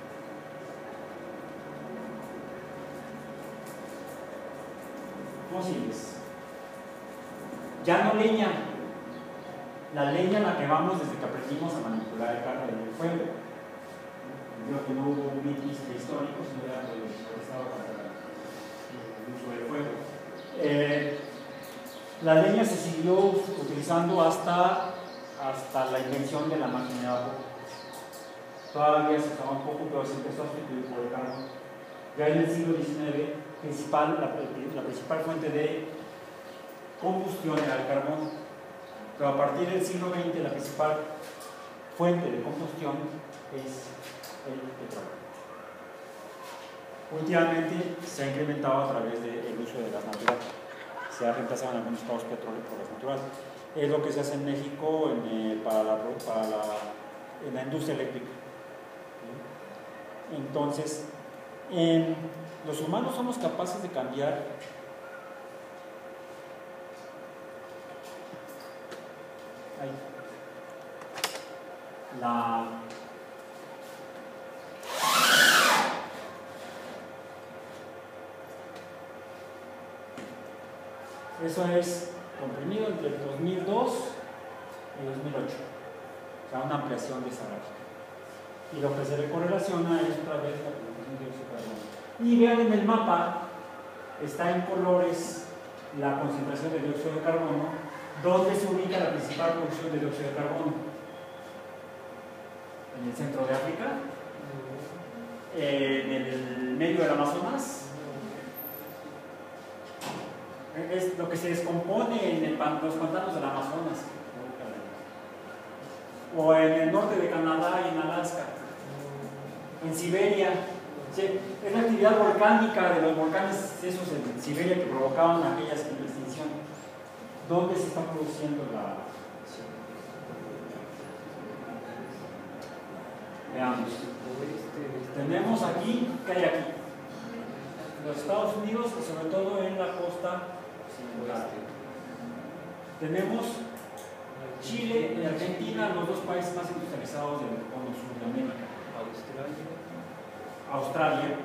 fósiles. Ya no leña. La leña en la que vamos desde que aprendimos a manipular el carne del fuego. Creo que no hubo un mitis histórico, sino era por el estado para el uso del fuego. Eh, la leña se siguió utilizando hasta, hasta la invención de la máquina de vapor. Todavía se usaba un poco, pero se empezó a sustituir por el carbón. Ya en el siglo diecinueve, principal, la, la principal fuente de combustión era el carbón. Pero a partir del siglo veinte, la principal fuente de combustión es el petróleo. Últimamente se ha incrementado a través del uso de gas natural. Se ha reemplazado en algunos casos petróleo por gas natural. Es lo que se hace en México en, eh, para, la, para la, en la industria eléctrica. ¿Sí? Entonces, en, los humanos somos capaces de cambiar ahí, la eso es comprimido entre el dos mil dos y dos mil ocho, o sea, una ampliación de esa gráfica. Y lo que se le correlaciona es otra vez la producción de dióxido de carbono. Y vean en el mapa, está en colores la concentración de dióxido de carbono, donde se ubica la principal producción de dióxido de carbono. En el centro de África, en el medio del Amazonas. Es lo que se descompone en el pan, los pantanos del Amazonas, o en el norte de Canadá y en Alaska, en Siberia. Sí, es la actividad volcánica de los volcanes esos en Siberia que provocaban aquella extinción. ¿Dónde se está produciendo la? Veamos. Tenemos aquí, ¿qué hay aquí? Los Estados Unidos y sobre todo en la costa oeste. Tenemos Chile y Argentina, los dos países más industrializados del cono sur de América. Australia. Australia.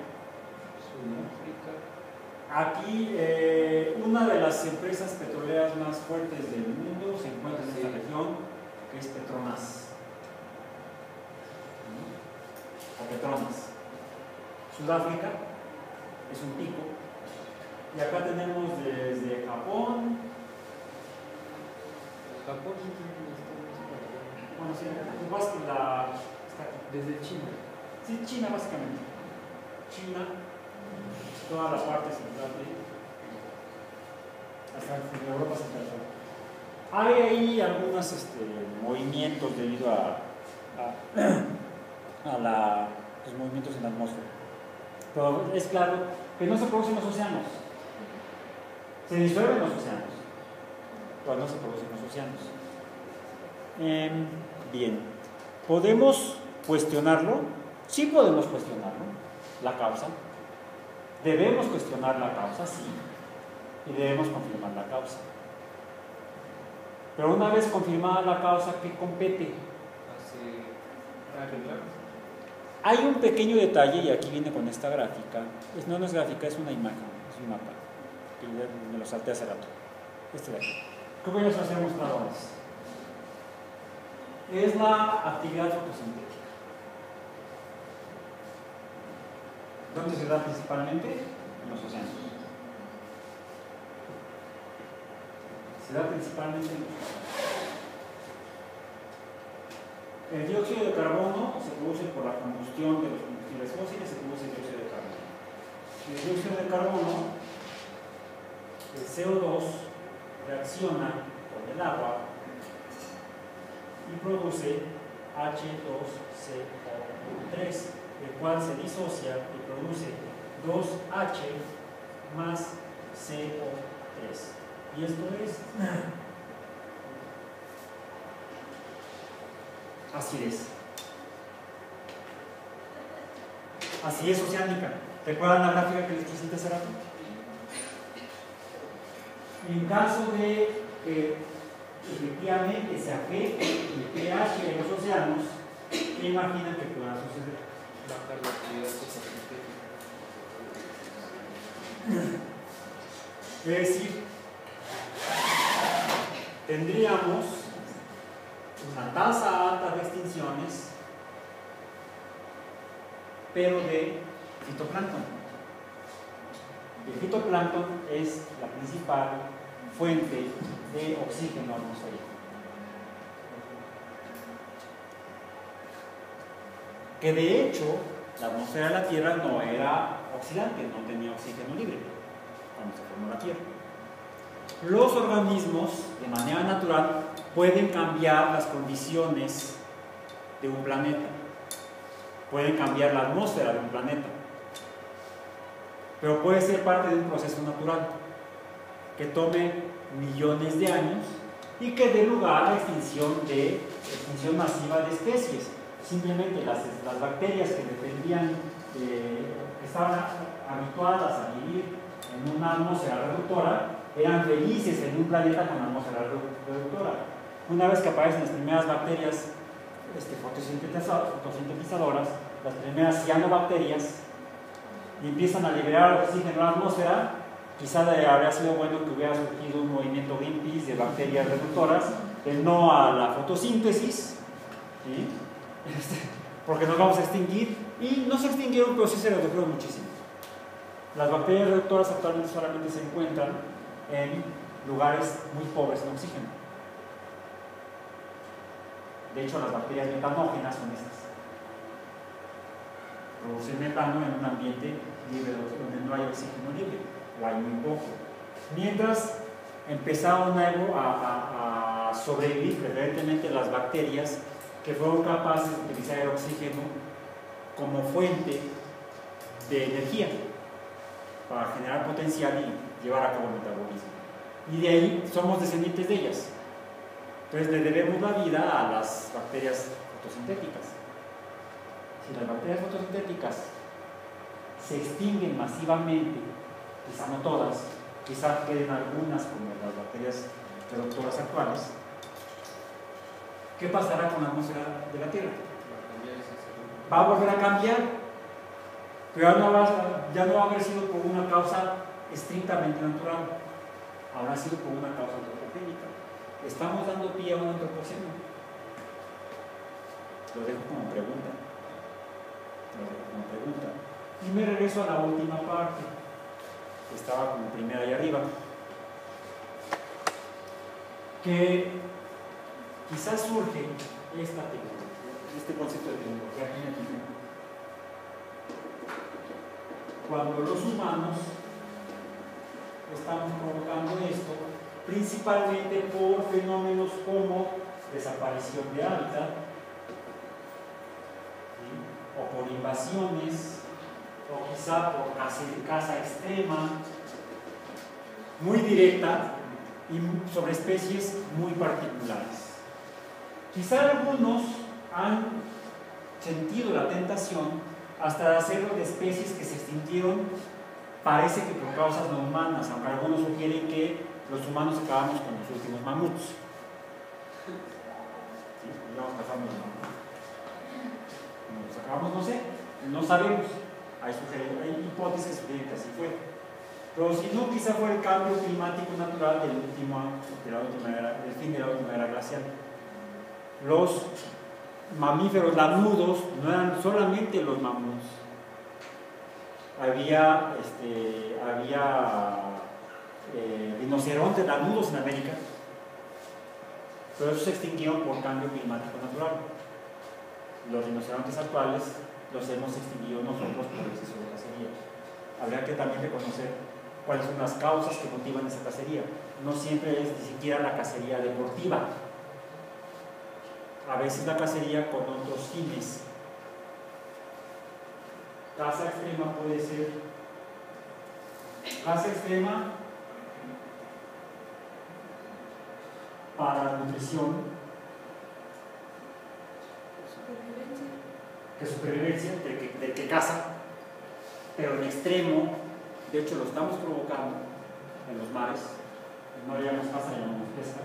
Sudáfrica. Aquí eh, una de las empresas petroleras más fuertes del mundo se encuentra en esta región, que es Petronas. O Petronas. Sudáfrica es un pico. Y acá tenemos desde Japón. Japón Bueno, sí, pues la, está aquí. desde China. Sí, China básicamente. China, toda la parte central de hasta Europa central. Hay ahí algunos este, movimientos debido a a, a la, los movimientos en la atmósfera. Pero es claro que no se producen los océanos. Se disuelven los océanos, pero no se producen los océanos. Eh, bien, ¿podemos cuestionarlo? Sí podemos cuestionarlo, la causa. Debemos cuestionar la causa, sí, y debemos confirmar la causa. Pero una vez confirmada la causa, ¿qué compete? Hay un pequeño detalle, y aquí viene con esta gráfica. Es, no, no es gráfica, es una imagen, es un mapa, que me lo salté hace rato. Este de aquí. ¿Qué voy a hacer mostrado antes? Es la actividad fotosintética. ¿Dónde se da principalmente? En los océanos. Se da principalmente en los océanos. El dióxido de carbono se produce por la combustión de los combustibles fósiles, se produce el dióxido de carbono. El dióxido de carbono, el C O dos, reacciona con el agua y produce H dos C O tres, el cual se disocia y produce dos H más C O tres. Y esto es acidez. Acidez oceánica. ¿Recuerdan la gráfica que les presenté hace rato? En caso de que efectivamente se afecte el pH de los océanos, ¿qué imaginan que pueda suceder? Bajar la actividad fotosintética. Es decir, tendríamos una tasa alta de extinciones, pero de fitoplancton. El fitoplancton es la principal fuente de oxígeno atmosférico. Que de hecho, la atmósfera de la Tierra no era oxidante, no tenía oxígeno libre cuando se formó la Tierra. Los organismos, de manera natural, pueden cambiar las condiciones de un planeta, pueden cambiar la atmósfera de un planeta, pero puede ser parte de un proceso natural que tome millones de años y que dé lugar a la extinción, de, extinción masiva de especies. Simplemente las, las bacterias que dependían, eh, que estaban habituadas a vivir en una atmósfera reductora, eran felices en un planeta con atmósfera reductora. Una vez que aparecen las primeras bacterias este, fotosintetizadoras, las primeras cianobacterias, y empiezan a liberar oxígeno en la atmósfera, quizá habría sido bueno que hubiera surgido un movimiento Greenpeace de bacterias reductoras, el no a la fotosíntesis, ¿sí? Este, porque nos vamos a extinguir, y no se extinguieron, pero sí se redujeron muchísimo. Las bacterias reductoras actualmente solamente se encuentran en lugares muy pobres en oxígeno. De hecho, las bacterias metanógenas son estas. Producen metano en un ambiente libre donde no hay oxígeno libre, o hay muy poco. Mientras empezaron a, a, a sobrevivir preferentemente las bacterias que fueron capaces de utilizar el oxígeno como fuente de energía para generar potencial y llevar a cabo el metabolismo. Y de ahí somos descendientes de ellas. Entonces le debemos la vida a las bacterias fotosintéticas. Si las bacterias fotosintéticas se extinguen masivamente, quizá no todas, quizá queden algunas como las bacterias reductoras actuales, ¿qué pasará con la atmósfera de la Tierra? Va a volver a cambiar, pero ya no va, ya no va a haber sido por una causa estrictamente natural, habrá sido por una causa antropogénica. Estamos dando pie a un antropoceno. Lo dejo como pregunta. Lo dejo como pregunta. Y me regreso a la última parte, que estaba como primera ahí arriba, que quizás surge esta tecnología, este concepto de tecnología genética, cuando los humanos estamos provocando esto principalmente por fenómenos como desaparición de hábitat, invasiones o quizá por caza, caza extrema, muy directa y sobre especies muy particulares. Quizá algunos han sentido la tentación hasta de hacerlo de especies que se extinguieron, parece que por causas no humanas, aunque algunos sugieren que los humanos acabamos con los últimos mamuts. ¿Sí? Vamos pasando los mamuts. Nos acabamos, no sé, no sabemos. Hay, hay hipótesis que sugieren que así fue. Pero si no, quizá fue el cambio climático natural del, último, de la última era, del fin de la última era glacial. Los mamíferos lanudos no eran solamente los mamuts. Había, este, había eh, rinocerontes lanudos en América, pero esos se extinguieron por cambio climático natural. Los rinocerontes actuales los hemos extinguido nosotros por exceso de cacería. Habría que también reconocer cuáles son las causas que motivan esa cacería. No siempre es ni siquiera la cacería deportiva. A veces la cacería con otros fines. Caza extrema puede ser caza extrema para nutrición, que supervivencia, de que, de que caza, pero en extremo, de hecho lo estamos provocando en los mares, no le llamamos caza, le llamamos pesca.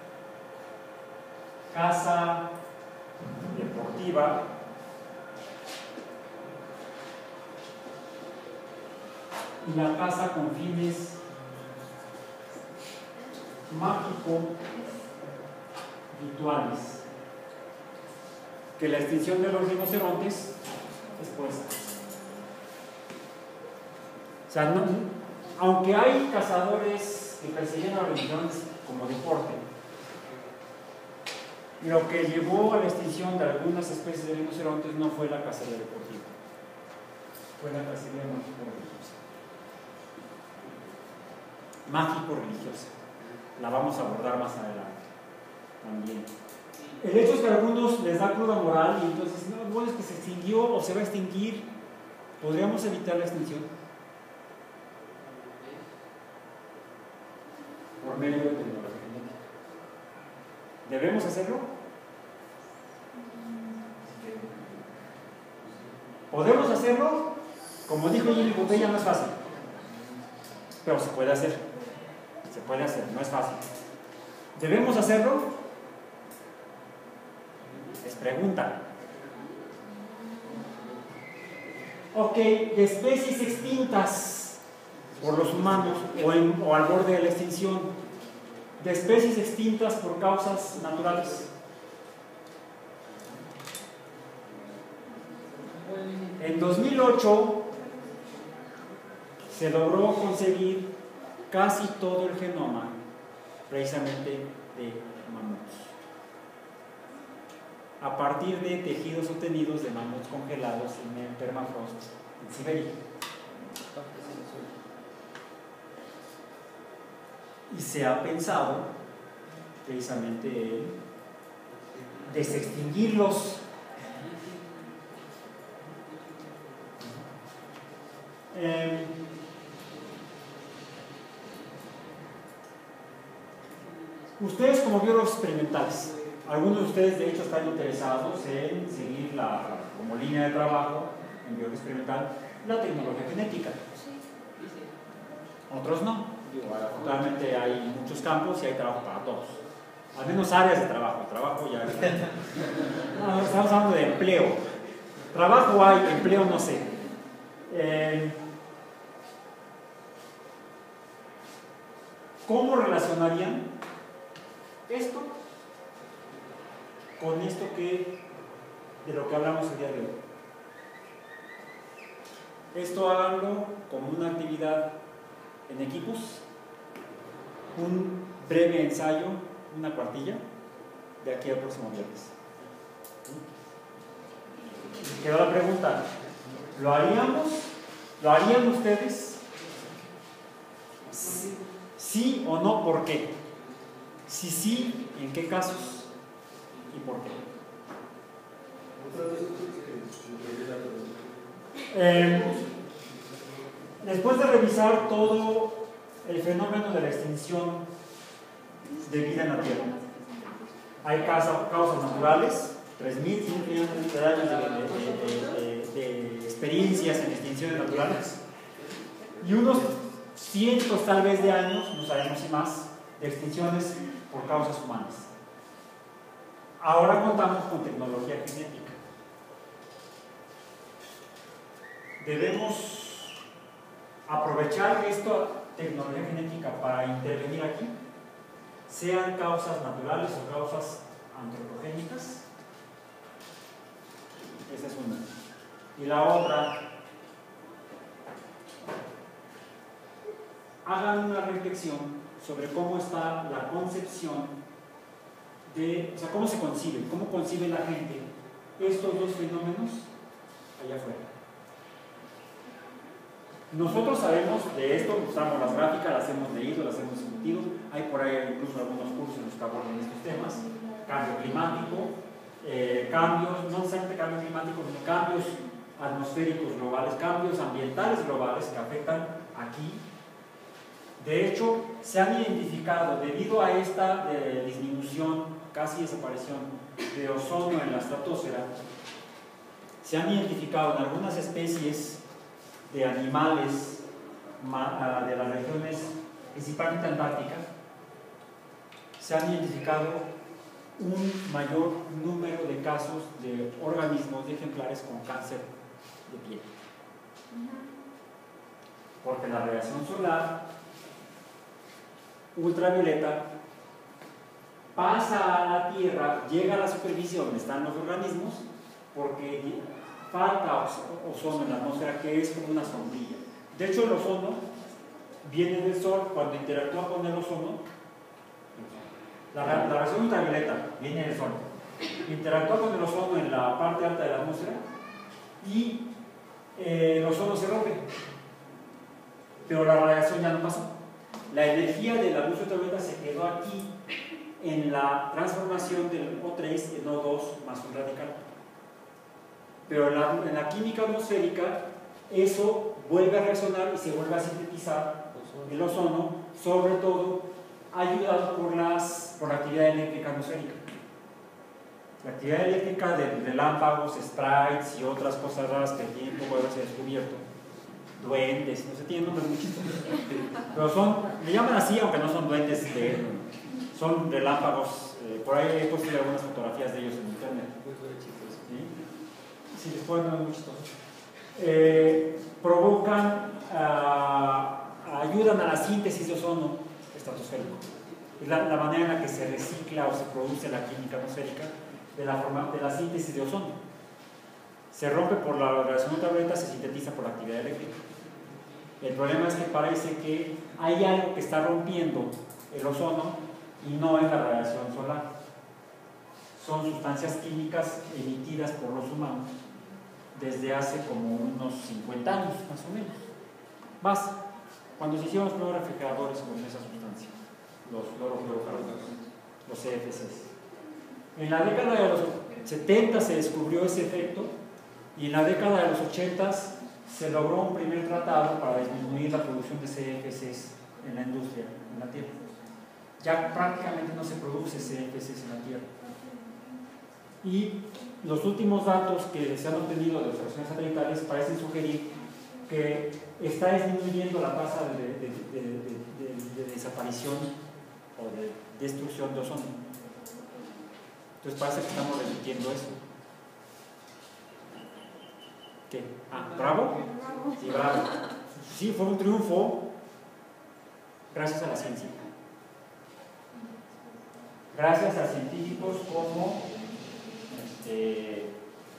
Caza deportiva, y la caza con fines mágico rituales, que la extinción de los rinocerontes es por esa. O sea, no, aunque hay cazadores que persiguen a los rinocerontes como deporte, lo que llevó a la extinción de algunas especies de rinocerontes no fue la cacería deportiva, fue la cacería mágico-religiosa. Mágico-religiosa. La vamos a abordar más adelante también. El hecho es que a algunos les da cruda moral y entonces, no, bueno, es que se extinguió o se va a extinguir. ¿Podríamos evitar la extinción? Por medio de tecnología genética. ¿Debemos hacerlo? ¿Podemos hacerlo? Como dijo Jimmy Popeye, no es fácil. Pero se puede hacer. Se puede hacer, no es fácil. ¿Debemos hacerlo? Es pregunta. Ok, de especies extintas por los humanos o, en, o al borde de la extinción, de especies extintas por causas naturales. En dos mil ocho se logró conseguir casi todo el genoma precisamente de mamuts, a partir de tejidos obtenidos de mamuts congelados en el permafrost en Siberia. Y se ha pensado precisamente en desextinguirlos. Eh, ustedes como biólogos experimentales, algunos de ustedes de hecho están interesados en seguir la, como línea de trabajo en biología experimental la tecnología genética. Otros no. Digo, afortunadamente hay muchos campos y hay trabajo para todos. Al menos áreas de trabajo. El trabajo ya no, estamos hablando de empleo. Trabajo hay, empleo no sé. Eh, ¿Cómo relacionarían esto con esto que de lo que hablamos el día de hoy? Esto háganlo como una actividad en equipos, un breve ensayo, una cuartilla, de aquí al próximo viernes. Quedó la pregunta, ¿lo haríamos? ¿Lo harían ustedes? Sí, sí o no, ¿por qué? Si sí, ¿en qué casos? ¿Y por qué? Otra vez, que me perdí la pregunta. Eh, después de revisar todo el fenómeno de la extinción de vida en la Tierra, hay causas, causas naturales, tres mil cinco millones de años de, de, de, de, de experiencias en extinciones naturales, y unos cientos tal vez de años, no sabemos si más, de extinciones por causas humanas. Ahora contamos con tecnología genética. Debemos aprovechar esta tecnología genética para intervenir aquí, sean causas naturales o causas antropogénicas. Esa es una. Y la otra, hagan una reflexión sobre cómo está la concepción de, o sea, cómo se concibe, cómo concibe la gente estos dos fenómenos allá afuera. Nosotros sabemos de esto, usamos las gráficas, las hemos leído, las hemos discutido, hay por ahí incluso algunos cursos en los que abordan estos temas: cambio climático, eh, cambios, no necesariamente cambio climático, sino cambios atmosféricos globales, cambios ambientales globales que afectan aquí. De hecho, se han identificado, debido a esta eh, disminución, casi desaparición de ozono en la estratosfera, se han identificado en algunas especies de animales de las regiones, principalmente antárticas, se han identificado un mayor número de casos de organismos, de ejemplares con cáncer de piel. Porque la radiación solar ultravioleta pasa a la Tierra, llega a la superficie donde están los organismos, porque falta ozono en la atmósfera, que es como una sombrilla. De hecho, el ozono viene del Sol. Cuando interactúa con el ozono, la, la radiación ultravioleta viene del Sol, interactúa con el ozono en la parte alta de la atmósfera y eh, el ozono se rompe, pero la radiación ya no pasó. La energía de la luz ultravioleta se quedó aquí en la transformación del O tres en O dos más un radical. Pero en la, en la química atmosférica eso vuelve a reaccionar y se vuelve a sintetizar el ozono, sobre todo ayudado por, las, por la actividad eléctrica atmosférica. La actividad eléctrica de relámpagos, sprites y otras cosas raras que tienen poco de haberse descubierto, duendes, no sé, tienen nombres muy chistosos, pero son, le llaman así, aunque no son duendes, de, son relámpagos. Eh, por ahí he puesto algunas fotografías de ellos en internet. ¿Sí? Sí, les pueden ver muy chistosos. Eh, provocan, uh, ayudan a la síntesis de ozono estratosférico. Es la, la manera en la que se recicla o se produce la química atmosférica de la, forma, de la síntesis de ozono. Se rompe por la radiación ultravioleta, se sintetiza por la actividad eléctrica. El problema es que parece que hay algo que está rompiendo el ozono y no es la radiación solar. Son sustancias químicas emitidas por los humanos desde hace como unos cincuenta años, más o menos. Más, cuando se hicieron los primeros refrigeradores con esa sustancia, los clorofluorocarbonos, los C F Cs. En la década de los setenta se descubrió ese efecto, y en la década de los ochenta se logró un primer tratado para disminuir la producción de C F Cs en la industria, en la Tierra. Ya prácticamente no se produce C F Cs en la Tierra. Y los últimos datos que se han obtenido de observaciones satelitales parecen sugerir que está disminuyendo la tasa de, de, de, de, de, de desaparición o de destrucción de ozono. Entonces parece que estamos repitiendo eso. ¿Qué? Ah, ¿bravo? Sí, bravo. Sí, fue un triunfo gracias a la ciencia. Gracias a científicos como este,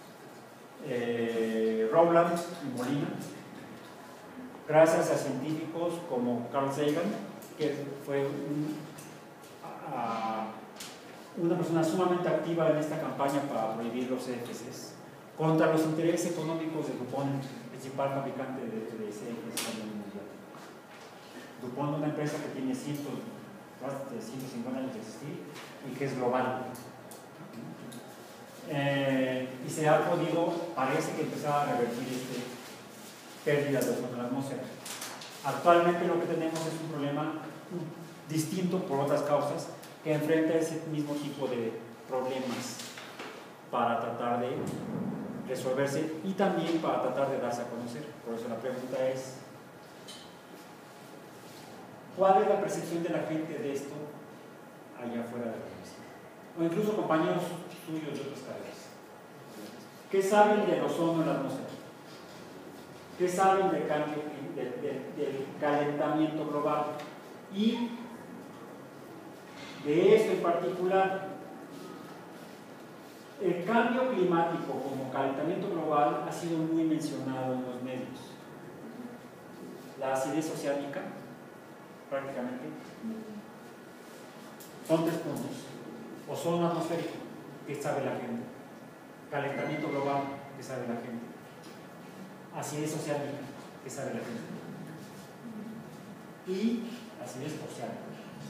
eh, Rowland y Molina. Gracias a científicos como Carl Sagan, que fue un, a, una persona sumamente activa en esta campaña para prohibir los C F Cs, contra los intereses económicos de DuPont, principal fabricante de, de C F Cs a nivel mundial. DuPont es una empresa que tiene ciento, más de ciento cincuenta años de existir y que es global. Eh, y se ha podido, parece que empezar a revertir este pérdida de ozono en la atmósfera. Actualmente lo que tenemos es un problema distinto por otras causas que enfrenta ese mismo tipo de problemas para tratar de resolverse y también para tratar de darse a conocer. Por eso la pregunta es, ¿cuál es la percepción de la gente de esto allá afuera de la universidad? O incluso compañeros suyos de otras carreras. ¿Qué saben del ozono en la atmósfera? ¿Qué saben del cambio, de, de, del calentamiento global? Y de esto en particular, el cambio climático como calentamiento global ha sido muy mencionado en los medios. La acidez oceánica, prácticamente, son tres puntos. Ozono atmosférico, ¿qué sabe la gente? Calentamiento global, ¿qué sabe la gente? Acidez oceánica, ¿qué sabe la gente? Y acidez oceánica.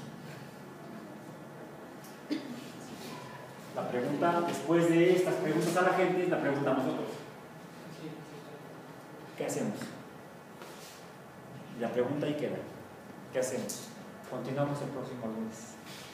La pregunta, después de estas preguntas a la gente, es la pregunta a nosotros. ¿Qué hacemos? Y la pregunta ahí queda. ¿Qué hacemos? Continuamos el próximo lunes.